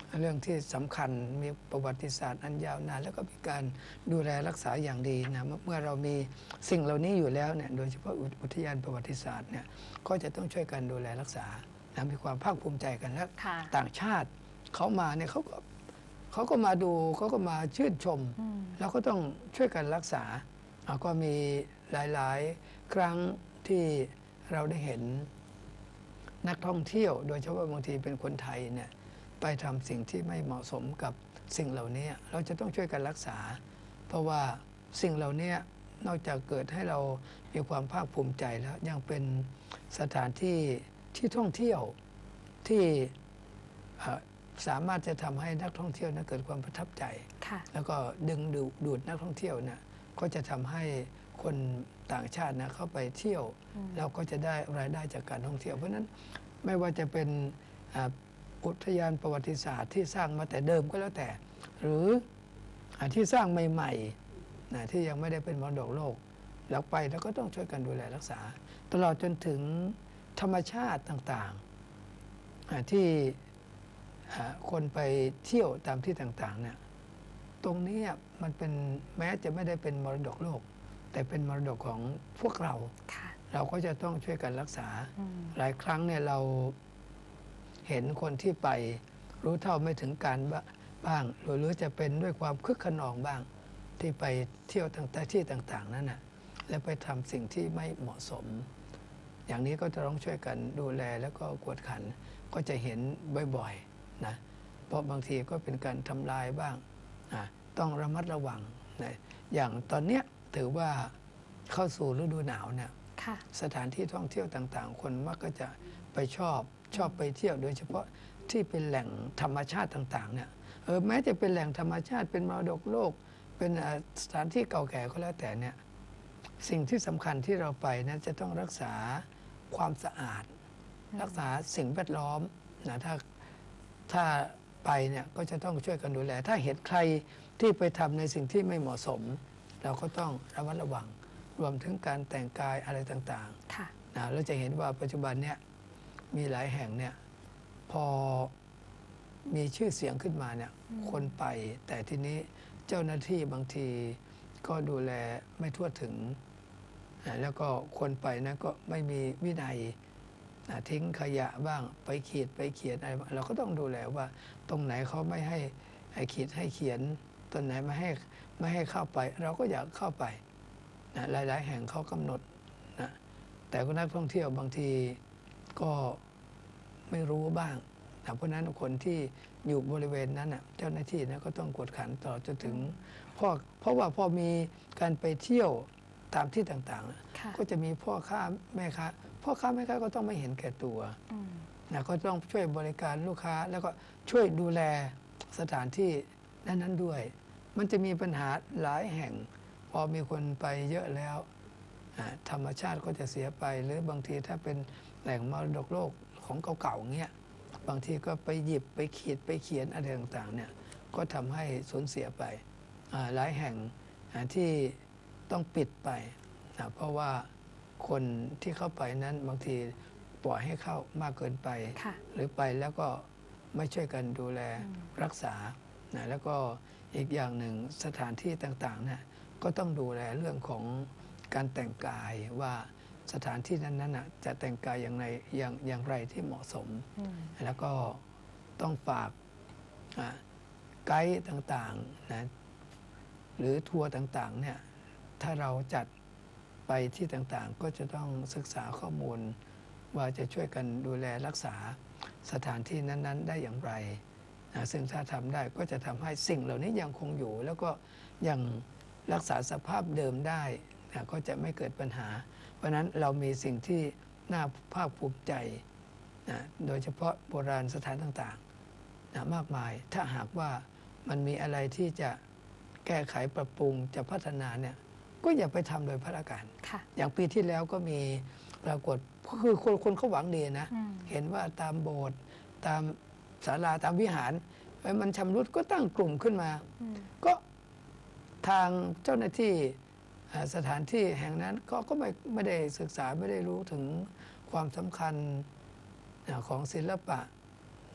เรื่องที่สำคัญมีประวัติศาสตร์อันยาวนานแล้วก็มีการดูแลรักษาอย่างดีนะเมื่อเรามีสิ่งเหล่านี้อยู่แล้วเนี่ยโดยเฉพาะอุทยานประวัติศาสตร์เนี่ยก็จะต้องช่วยกันดูแลรักษานะมีความภาคภูมิใจกันและต่างชาติเขามาเนี่ยเขาก็เขาก็มาดูเขาก็มาชื่นชมแล้วก็ต้องช่วยกันรักษาก็มีหลายๆครั้งที่เราได้เห็นนักท่องเที่ยวโดยเฉพาะบางทีเป็นคนไทยเนี่ยไปทำสิ่งที่ไม่เหมาะสมกับสิ่งเหล่านี้เราจะต้องช่วยกันรักษาเพราะว่าสิ่งเหล่านี้นอกจากเกิดให้เรามีความภาคภูมิใจแล้วยังเป็นสถานที่ที่ท่องเที่ยวที่สามารถจะทำให้นักท่องเที่ยวนั้นเกิดความประทับใจแล้วก็ดึงดูดนักท่องเที่ยวเนี่ยก็จะทำให้คนต่างชาตินะเข้าไปเที่ยวแล้วก็จะได้รายได้จากการท่องเที่ยวเพราะฉะนั้นไม่ว่าจะเป็นอุทยานประวัติศาสตร์ที่สร้างมาแต่เดิมก็แล้วแต่หรือที่สร้างใหม่ๆนะที่ยังไม่ได้เป็นมรดกโลกแล้วไปแล้วก็ต้องช่วยกันดูแลรักษาตลอดจนถึงธรรมชาติต่างๆที่คนไปเที่ยวตามที่ต่างๆเนี่ยตรงนี้มันเป็นแม้จะไม่ได้เป็นมรดกโลกแต่เป็นมรดกของพวกเราเราก็จะต้องช่วยกันรักษาหลายครั้งเนี่ยเราเห็นคนที่ไปรู้เท่าไม่ถึงการบ้างหรือจะเป็นด้วยความคึกขนองบ้างที่ไปเที่ยวต่างๆที่ต่างๆนั้นน่ะและไปทำสิ่งที่ไม่เหมาะสมอย่างนี้ก็จะต้องช่วยกันดูแลแล้วก็กวดขันก็จะเห็นบ่อยๆนะเพราะบางทีก็เป็นการทำลายบ้างนะต้องระมัดระวังนะอย่างตอนเนี้ยถือว่าเข้าสู่ฤดูหนาวเนี่ยสถานที่ท่องเที่ยวต่างๆคนมักก็จะไปชอบชอบไปเที่ยวโดยเฉพาะที่เป็นแหล่งธรรมชาติต่างๆเนี่ยเออแม้จะเป็นแหล่งธรรมชาติเป็นมรดกโลกเป็นสถานที่เก่าแก่ก็แล้วแต่เนี่ยสิ่งที่สำคัญที่เราไปนั้นจะต้องรักษาความสะอาดรักษาสิ่งแวดล้อมนะถ้าถ้าไปเนี่ยก็จะต้องช่วยกันดูแลถ้าเห็นใครที่ไปทำในสิ่งที่ไม่เหมาะสมเราก็ต้องระมัดระวังรวมถึงการแต่งกายอะไรต่างๆนะเราจะเห็นว่าปัจจุบันเนี่ยมีหลายแห่งเนี่ยพอมีชื่อเสียงขึ้นมาเนี่ยคนไปแต่ทีนี้เจ้าหน้าที่บางทีก็ดูแลไม่ทั่วถึงแล้วก็คนไปนะก็ไม่มีวินัยทิ้งขยะบ้างไปขีดไปเขียนอะไรเราก็ต้องดูแลว่าตรงไหนเขาไม่ให้ขีดให้เขียนตรงไหนไม่ให้ไม่ให้เข้าไปเราก็อยากเข้าไปนะหลายๆแห่งเขากำหนดนะแต่ก็นักท่องเที่ยวบางทีก็ไม่รู้บ้างนะเพราะนั้นคนที่อยู่บริเวณนั้นนะเจ้าหน้าที่นะก็ต้องกวดขันต่อจนถึงเพราะเพราะว่าพอมีการไปเที่ยวตามที่ต่างๆก็จะมีพ่อค้าแม่ค้าพ่อค้าแม่ค้าก็ต้องไม่เห็นแก่ตัวนะก็ต้องช่วยบริการลูกค้าแล้วก็ช่วยดูแลสถานที่นั้นๆด้วยมันจะมีปัญหาหลายแห่งพอมีคนไปเยอะแล้วธรรมชาติก็จะเสียไปหรือบางทีถ้าเป็นแหล่งมรดกโลกของเก่าๆเงี้ยบางทีก็ไปหยิบไปขีดไปเขียนอะไรต่างๆเนี่ยก็ทำให้สูญเสียไปหลายแห่งที่ต้องปิดไปนะเพราะว่าคนที่เข้าไปนั้นบางทีปล่อยให้เข้ามากเกินไปหรือไปแล้วก็ไม่ช่วยกันดูแลรักษานะแล้วก็อีกอย่างหนึ่งสถานที่ต่างๆเนี่ยก็ต้องดูแลเรื่องของการแต่งกายว่าสถานที่นั้นๆจะแต่งกายอย่างไรอย่างอย่างไรที่เหมาะสมแล้วก็ต้องฝากไกด์ต่างๆนะหรือทัวร์ต่างๆเนี่ยถ้าเราจัดไปที่ต่างๆก็จะต้องศึกษาข้อมูลว่าจะช่วยกันดูแลรักษาสถานที่นั้นๆได้อย่างไรนะซึ่งถ้าทำได้ก็จะทำให้สิ่งเหล่านี้ยังคงอยู่แล้วก็ยังรักษาสภาพเดิมได้นะก็จะไม่เกิดปัญหาเพราะนั้นเรามีสิ่งที่น่าภาคภูมิใจนะโดยเฉพาะโบราณสถานต่างๆนะมากมายถ้าหากว่ามันมีอะไรที่จะแก้ไขปรับปรุงจะพัฒนาเนี่ยก็อย่าไปทำโดยพระการอย่างปีที่แล้วก็มีปรากฏคือคนคนเขาหวังดีนะเห็นว่าตามโบสถ์ตามศาลาตามวิหารมันชำรุดก็ตั้งกลุ่มขึ้นมาก็ทางเจ้าหน้าที่สถานที่แห่งนั้นก็ก็ไม่ไม่ได้ศึกษาไม่ได้รู้ถึงความสำคัญของศิลปะ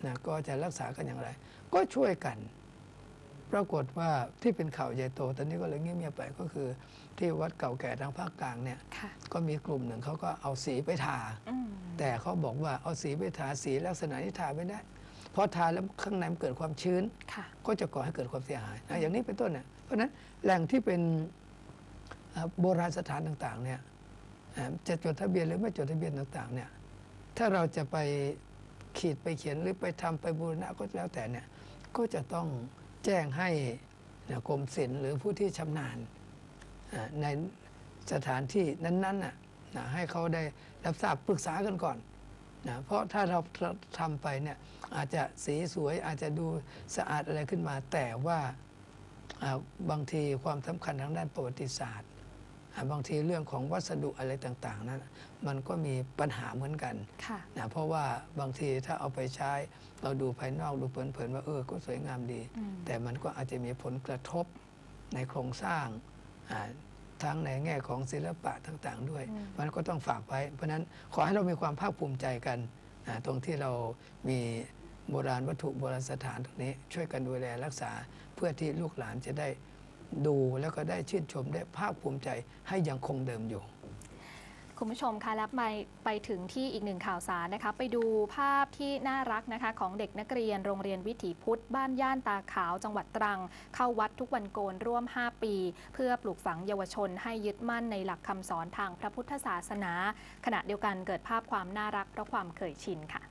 นะก็จะรักษากันอย่างไรก็ช่วยกันปรากฏว่าที่เป็นข่าวใหญ่โตตอนนี้ก็เลยเงียบๆไปก็คือที่วัดเก่าแก่ทางภาคกลางเนี่ยก็มีกลุ่มหนึ่งเขาก็เอาสีไปทาแต่เขาบอกว่าเอาสีไปทาสีลักษณะที่ทาไม่ได้เพราะทาแล้วข้างในมันเกิดความชื้นก็จะก่อให้เกิดความเสียหายอย่างนี้เป็นต้นเนี่ยเพราะฉะนั้นแหล่งที่เป็นโบราณสถานต่างๆเนี่ยจะจดทะเบียนหรือไม่จดทะเบียนต่างๆเนี่ยถ้าเราจะไปขีดไปเขียนหรือไปทำไปบูรณะก็แล้วแต่เนี่ยก็จะต้องแจ้งให้กรมศิลป์หรือผู้ที่ชำนาญในสถานที่นั้นๆน่ะให้เขาได้รับทราบปรึกษากันก่อนนะเพราะถ้าเราทำไปเนี่ยอาจจะสีสวยอาจจะดูสะอาดอะไรขึ้นมาแต่ว่าบางทีความสำคัญทางด้านประวัติศาสตร์บางทีเรื่องของวัสดุอะไรต่างๆนั้นมันก็มีปัญหาเหมือนกันนะเพราะว่าบางทีถ้าเอาไปใช้เราดูภายนอกดูเผินๆว่าเออก็สวยงามดีแต่มันก็อาจจะมีผลกระทบในโครงสร้างทั้งในแง่ของศิลปะต่างๆด้วยมันก็ต้องฝากไว้เพราะนั้นขอให้เรามีความภาคภูมิใจกันตรงที่เรามีโบราณวัตถุโบราณสถานตรงนี้ช่วยกันดูแลรักษาเพื่อที่ลูกหลานจะได้ดูแล้วก็ได้ชื่นชมได้ภาคภูมิใจให้ยังคงเดิมอยู่คุณผู้ชมคะแล้วไปไปถึงที่อีกหนึ่งข่าวสารนะคะไปดูภาพที่น่ารักนะคะของเด็กนักเรียนโรงเรียนวิถีพุทธบ้านย่านตาขาวจังหวัดตรังเข้าวัดทุกวันโกนร่วมห้าปีเพื่อปลูกฝังเยาวชนให้ยึดมั่นในหลักคำสอนทางพระพุทธศาสนาขณะเดียวกันเกิดภาพความน่ารักเพราะความเคยชินค่ะ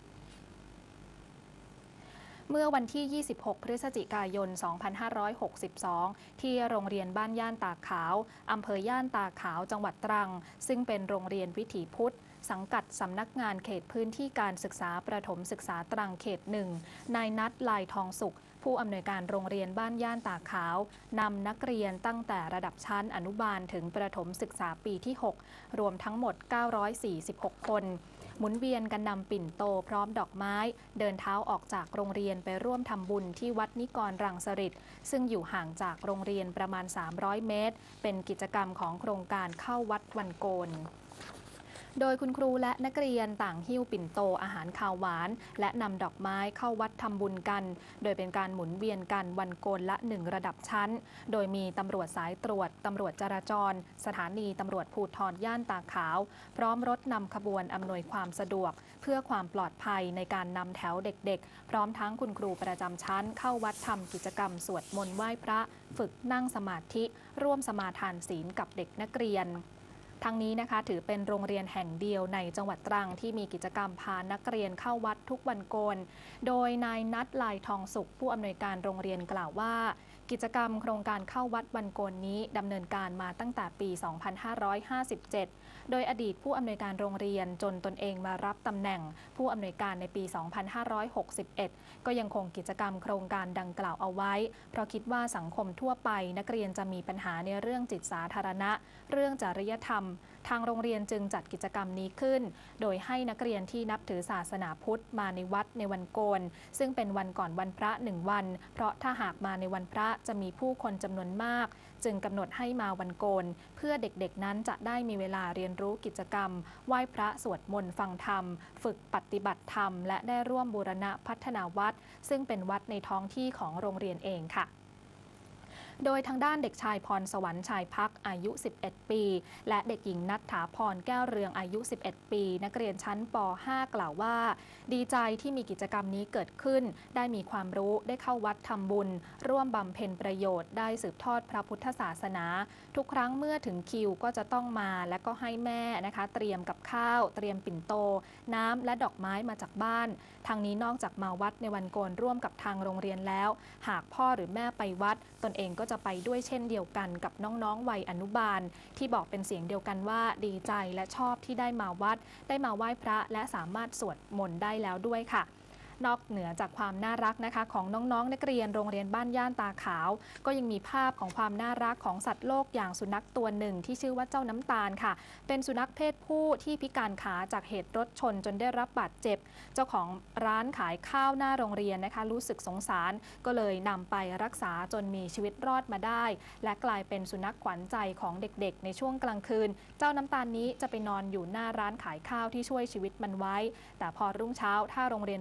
เมื่อวันที่ ยี่สิบหก พฤศจิกายน สองพันห้าร้อยหกสิบสอง ที่โรงเรียนบ้านย่านตาขาวอำเภอย่านตาขาวจังหวัดตรังซึ่งเป็นโรงเรียนวิถีพุทธสังกัดสำนักงานเขตพื้นที่การศึกษาประถมศึกษาตรังเขตหนึ่งนายนัทลายทองสุขผู้อำนวยการโรงเรียนบ้านย่านตาขาวนำนักเรียนตั้งแต่ระดับชั้นอนุบาลถึงประถมศึกษาปีที่ หก รวมทั้งหมด เก้าร้อยสี่สิบหก คนหมุนเวียนกันนำปิ่นโตพร้อมดอกไม้เดินเท้าออกจากโรงเรียนไปร่วมทำบุญที่วัดนิกรรังสฤษดิ์ซึ่งอยู่ห่างจากโรงเรียนประมาณสามร้อยเมตรเป็นกิจกรรมของโครงการเข้าวัดวันโกนโดยคุณครูและนักเรียนต่างหิ้วปิ่นโตอาหารคาวหวานและนำดอกไม้เข้าวัดทำบุญกันโดยเป็นการหมุนเวียนกันวันโกนละหนึ่งระดับชั้นโดยมีตำรวจสายตรวจตำรวจจราจรสถานีตำรวจภูธรย่านตาขาวพร้อมรถนำขบวนอำนวยความสะดวกเพื่อความปลอดภัยในการนำแถวเด็กๆพร้อมทั้งคุณครูประจำชั้นเข้าวัดทำกิจกรรมสวดมนต์ไหว้พระฝึกนั่งสมาธิร่วมสมาทานศีลกับเด็กนักเรียนทั้งนี้นะคะถือเป็นโรงเรียนแห่งเดียวในจังหวัดตรังที่มีกิจกรรมพานักเรียนเข้าวัดทุกวันโกนโดยนายนัทลายทองสุขผู้อำนวยการโรงเรียนกล่าวว่ากิจกรรมโครงการเข้าวัดวันโกนนี้ดำเนินการมาตั้งแต่ปี สองพันห้าร้อยห้าสิบเจ็ด โดยอดีตผู้อำนวยการโรงเรียนจนตนเองมารับตำแหน่งผู้อำนวยการในปี สองพันห้าร้อยหกสิบเอ็ด ก็ยังคงกิจกรรมโครงการดังกล่าวเอาไว้เพราะคิดว่าสังคมทั่วไปนักเรียนจะมีปัญหาในเรื่องจิตสาธารณะเรื่องจริยธรรมทางโรงเรียนจึงจัดกิจกรรมนี้ขึ้นโดยให้นักเรียนที่นับถือศาสนาพุทธมาในวัดในวันโกนซึ่งเป็นวันก่อนวันพระหนึ่งวันเพราะถ้าหากมาในวันพระจะมีผู้คนจำนวนมากจึงกำหนดให้มาวันโกนเพื่อเด็กๆนั้นจะได้มีเวลาเรียนรู้กิจกรรมไหว้พระสวดมนต์ฟังธรรมฝึกปฏิบัติธรรมและได้ร่วมบูรณะพัฒนาวัดซึ่งเป็นวัดในท้องที่ของโรงเรียนเองค่ะโดยทางด้านเด็กชายพรสวรรค์ชายพักอายุ สิบเอ็ด ปีและเด็กหญิงนัทถาพรแก้วเรืองอายุ สิบเอ็ด ปีนักเรียนชั้นป ห้า กล่าวว่าดีใจที่มีกิจกรรมนี้เกิดขึ้นได้มีความรู้ได้เข้าวัดทำบุญร่วมบำเพ็ญประโยชน์ได้สืบทอดพระพุทธศาสนาทุกครั้งเมื่อถึงคิวก็จะต้องมาและก็ให้แม่นะคะเตรียมกับข้าวเตรียมปิ่นโตน้ำและดอกไม้มาจากบ้านทางนี้นอกจากมาวัดในวันโกนร่วมกับทางโรงเรียนแล้วหากพ่อหรือแม่ไปวัดตนเองก็จะไปด้วยเช่นเดียวกันกับน้องๆวัยอนุบาลที่บอกเป็นเสียงเดียวกันว่าดีใจและชอบที่ได้มาวัดได้มาไหว้พระและสามารถสวดมนต์ได้แล้วด้วยค่ะนอกเหนือจากความน่ารักนะคะของน้องๆนักเรียนโรงเรียนบ้านย่านตาขาวก็ยังมีภาพของความน่ารักของสัตว์โลกอย่างสุนัขตัวหนึ่งที่ชื่อว่าเจ้าน้ำตาลค่ะเป็นสุนัขเพศผู้ที่พิการขาจากเหตุรถชนจนได้รับบาดเจ็บเจ้าของร้านขายข้าวหน้าโรงเรียนนะคะรู้สึกสงสารก็เลยนำไปรักษาจนมีชีวิตรอดมาได้และกลายเป็นสุนัขขวัญใจของเด็กๆในช่วงกลางคืนเจ้าน้ำตาลนี้จะไปนอนอยู่หน้าร้านขายข้าวที่ช่วยชีวิตมันไว้แต่พอรุ่งเช้าถ้าโรงเรียนเปิด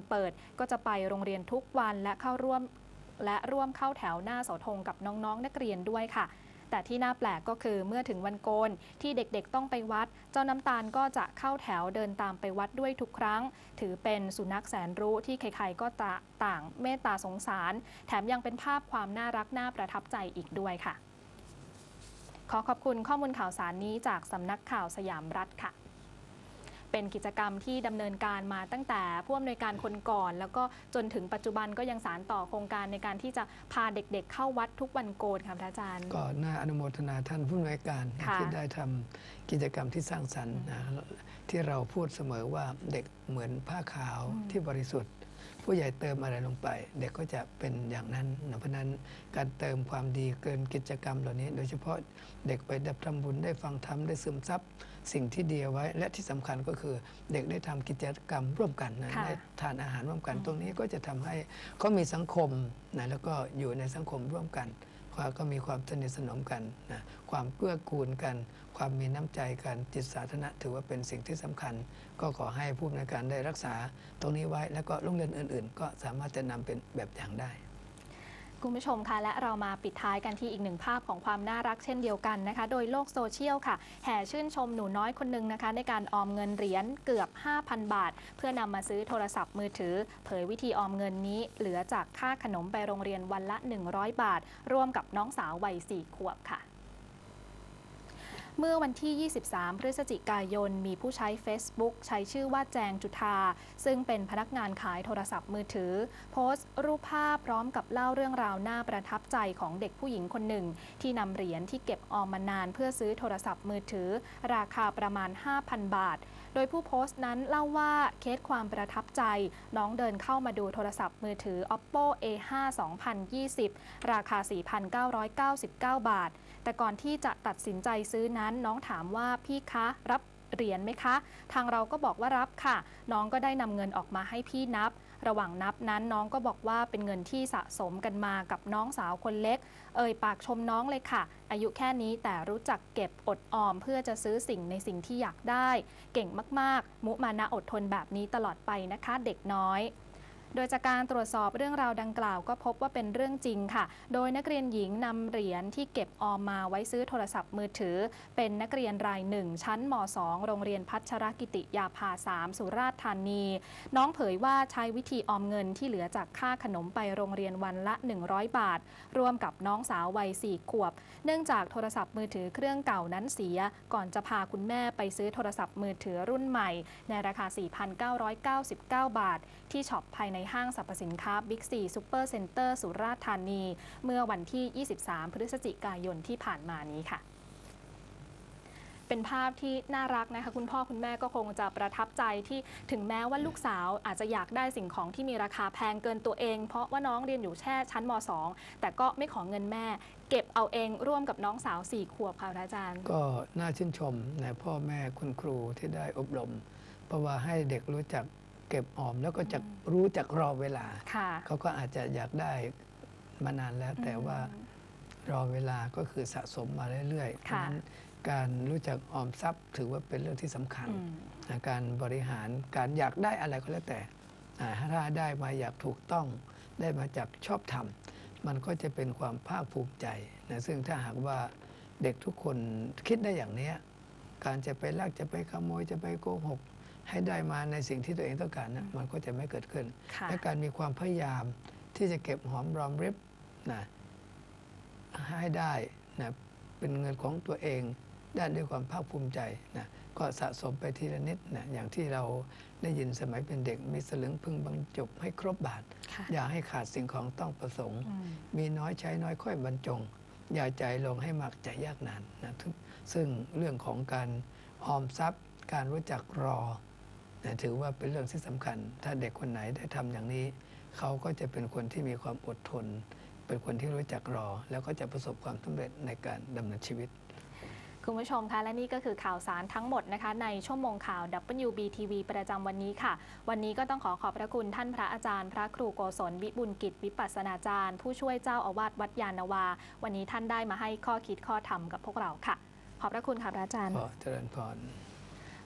ก็จะไปโรงเรียนทุกวันและเข้าร่วมและร่วมเข้าแถวหน้าเสาธงกับน้องๆนักเรียนด้วยค่ะแต่ที่น่าแปลกก็คือเมื่อถึงวันโกนที่เด็กๆต้องไปวัดเจ้าน้ำตาลก็จะเข้าแถวเดินตามไปวัดด้วยทุกครั้งถือเป็นสุนัขแสนรู้ที่ใครๆก็ต่างเมตตาสงสารแถมยังเป็นภาพความน่ารักน่าประทับใจอีกด้วยค่ะขอขอบคุณข้อมูลข่าวสารนี้จากสำนักข่าวสยามรัฐค่ะเป็นกิจกรรมที่ดำเนินการมาตั้งแต่ผู้อำนวยการคนก่อนแล้วก็จนถึงปัจจุบันก็ยังสานต่อโครงการในการที่จะพาเด็กๆเข้าวัดทุกวันโกนค่ะอาจารย์ก็น่าอนุโมทนาท่านผู้อำนวยการที่ได้ทำกิจกรรมที่สร้างสรรค์นะที่เราพูดเสมอว่าเด็กเหมือนผ้าขาวที่บริสุทธิ์ผู้ใหญ่เติมอะไรลงไปเด็กก็จะเป็นอย่างนั้นเพราะนั้นการเติมความดีเกินกิจกรรมเหล่านี้โดยเฉพาะเด็กไปได้ทำบุญได้ฟังธรรมได้ซึมซับสิ่งที่ดีไว้และที่สำคัญก็คือเด็กได้ทำกิจกรรมร่วมกันนะได้ทานอาหารร่วมกันตรงนี้ก็จะทำให้เขามีสังคมนะแล้วก็อยู่ในสังคมร่วมกันก็มีความสนิทสนมกันนะความเกื้อกูลกันความมีน้ำใจกันจิตสาธารณะถือว่าเป็นสิ่งที่สำคัญก็ขอให้ผู้อำนวยการได้รักษาตรงนี้ไว้แล้วก็โรงเรียนอื่นๆก็สามารถจะนำเป็นแบบอย่างได้คุณผู้ชมคะและเรามาปิดท้ายกันที่อีกหนึ่งภาพของความน่ารักเช่นเดียวกันนะคะโดยโลกโซเชียลค่ะแห่ชื่นชมหนูน้อยคนหนึ่งนะคะในการออมเงินเหรียญเกือบ ห้าพัน บาทเพื่อนำมาซื้อโทรศัพท์มือถือเผยวิธีออมเงินนี้เหลือจากค่าขนมไปโรงเรียนวันละหนึ่งร้อยบาทร่วมกับน้องสาววัยสี่ขวบค่ะเมื่อวันที่ ยี่สิบสาม พฤศจิกายนมีผู้ใช้ Facebook ใช้ชื่อว่าแจงจุฑาซึ่งเป็นพนักงานขายโทรศัพท์มือถือโพสต์รูปภาพพร้อมกับเล่าเรื่องราวน่าประทับใจของเด็กผู้หญิงคนหนึ่งที่นำเหรียญที่เก็บออมมานานเพื่อซื้อโทรศัพท์มือถือราคาประมาณ ห้าพัน บาทโดยผู้โพสต์นั้นเล่าว่าเคสความประทับใจน้องเดินเข้ามาดูโทรศัพท์มือถือ Oppo เอ ห้า สองพันยี่สิบ ราคา สี่พันเก้าร้อยเก้าสิบเก้า บาทแต่ก่อนที่จะตัดสินใจซื้อนั้นน้องถามว่าพี่คะรับเหรียญไหมคะทางเราก็บอกว่ารับค่ะน้องก็ได้นำเงินออกมาให้พี่นับระหว่างนับนั้นน้องก็บอกว่าเป็นเงินที่สะสมกันมากับน้องสาวคนเล็กเอ่ยปากชมน้องเลยค่ะอายุแค่นี้แต่รู้จักเก็บอดออมเพื่อจะซื้อสิ่งในสิ่งที่อยากได้เก่งมากๆมุมานะอดทนแบบนี้ตลอดไปนะคะเด็กน้อยโดยจากการตรวจสอบเรื่องราวดังกล่าวก็พบว่าเป็นเรื่องจริงค่ะโดยนักเรียนหญิงนำเหรียญที่เก็บออมมาไว้ซื้อโทรศัพท์มือถือเป็นนักเรียนรายหนึ่งชั้นม สอง โรงเรียนพัชรกิติยาภา สาม สุราษฎร์ธานีน้องเผยว่าใช้วิธีออมเงินที่เหลือจากค่าขนมไปโรงเรียนวันละหนึ่งร้อยบาทร่วมกับน้องสาววัยสี่ขวบเนื่องจากโทรศัพท์มือถือเครื่องเก่านั้นเสียก่อนจะพาคุณแม่ไปซื้อโทรศัพท์มือถือรุ่นใหม่ในราคา สี่พันเก้าร้อยเก้าสิบเก้า บาทที่ช็อปภายในห้างสรรพสินค้า บิ๊กซี ซูเปอร์เซ็นเตอร์ สุราษฎร์ธานีเมื่อวันที่ ยี่สิบสาม พฤศจิกายนที่ผ่านมานี้ค่ะเป็นภาพที่น่ารักนะคะคุณพ่อคุณแม่ก็คงจะประทับใจที่ถึงแม้ว่าลูกสาวอาจจะอยากได้สิ่งของที่มีราคาแพงเกินตัวเองเพราะว่าน้องเรียนอยู่แค่ชั้นม สอง แต่ก็ไม่ขอเงินแม่เก็บเอาเองร่วมกับน้องสาวสี่ขวบค่ะอาจารย์ก็น่าชื่นชมนะพ่อแม่คุณครูที่ได้อบรมเพราะว่าให้เด็กรู้จักเก็บออมแล้วก็จะรู้จักรอเวลาเขาก็อาจจะอยากได้มานานแล้วแต่ว่ารอเวลาก็คือสะสมมาเรื่อยๆเพราะฉะนั้นการรู้จักออมทรัพย์ถือว่าเป็นเรื่องที่สำคัญการบริหารการอยากได้อะไรก็แล้วแต่ถ้าได้มาอยากถูกต้องได้มาจากชอบธรรมมันก็จะเป็นความภาคภูมิใจนะซึ่งถ้าหากว่าเด็กทุกคนคิดได้อย่างนี้การจะไปลักจะไปขโมยจะไปโกหกให้ได้มาในสิ่งที่ตัวเองต้องการนะมันก็จะไม่เกิดขึ้นและการมีความพยายามที่จะเก็บหอมรอมริบนะให้ได้นะเป็นเงินของตัวเองได้ด้วยความภาคภูมิใจนะก็สะสมไปทีละนิดนะอย่างที่เราได้ยินสมัยเป็นเด็กมีสลึงพึงบรรจบให้ครบบาทอย่าให้ขาดสิ่งของต้องประสงค์มีน้อยใช้น้อยค่อยบรรจงอย่าใจลงให้มากใจยากนานนะซึ่งเรื่องของการออมทรัพย์การรู้จักรอนะถือว่าเป็นเรื่องที่สำคัญถ้าเด็กคนไหนได้ทำอย่างนี้เขาก็จะเป็นคนที่มีความอดทนเป็นคนที่รู้จักรอแล้วก็จะประสบความสำเร็จในการดำเนินชีวิตคุณผู้ชมคะและนี่ก็คือข่าวสารทั้งหมดนะคะในชั่วโมงข่าว ดับเบิลยู บี ที วี ประจำวันนี้ค่ะวันนี้ก็ต้องขอขอบพระคุณท่านพระอาจารย์พระครูโกศลวิบุญกิจวิปัสสนาจารย์ผู้ช่วยเจ้าอาวาสวัดยานนาวาวันนี้ท่านได้มาให้ข้อคิดข้อธรรมกับพวกเราค่ะขอบพระคุณค่ะพระอาจารย์ขอเจริญพร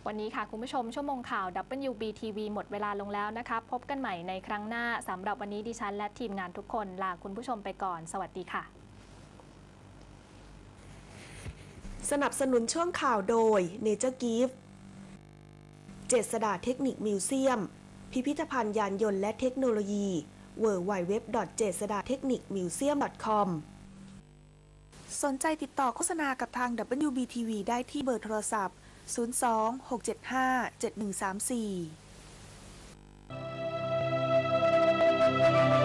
วันนี้ค่ะคุณผู้ชมชั่วโมงข่าว ดับเบิลยู บี ที วี หมดเวลาลงแล้วนะคะพบกันใหม่ในครั้งหน้าสำหรับวันนี้ดิฉันและทีมงานทุกคนลาคุณผู้ชมไปก่อนสวัสดีค่ะสนับสนุนช่วงข่าวโดย Nature Gift เจษฎาเทคนิคมิวเซียมพิพิธภัณฑ์ยานยนต์และเทคโนโลยี ดับเบิลยู ดับเบิลยู ดับเบิลยู ดอท เจษฎาเทคนิคมิวเซียม ดอท คอม สนใจติดต่อโฆษณากับทาง ดับเบิลยู บี ที วี ได้ที่เบอร์โทรศัพท์ ศูนย์ สอง หก เจ็ด ห้า เจ็ด หนึ่ง สาม สี่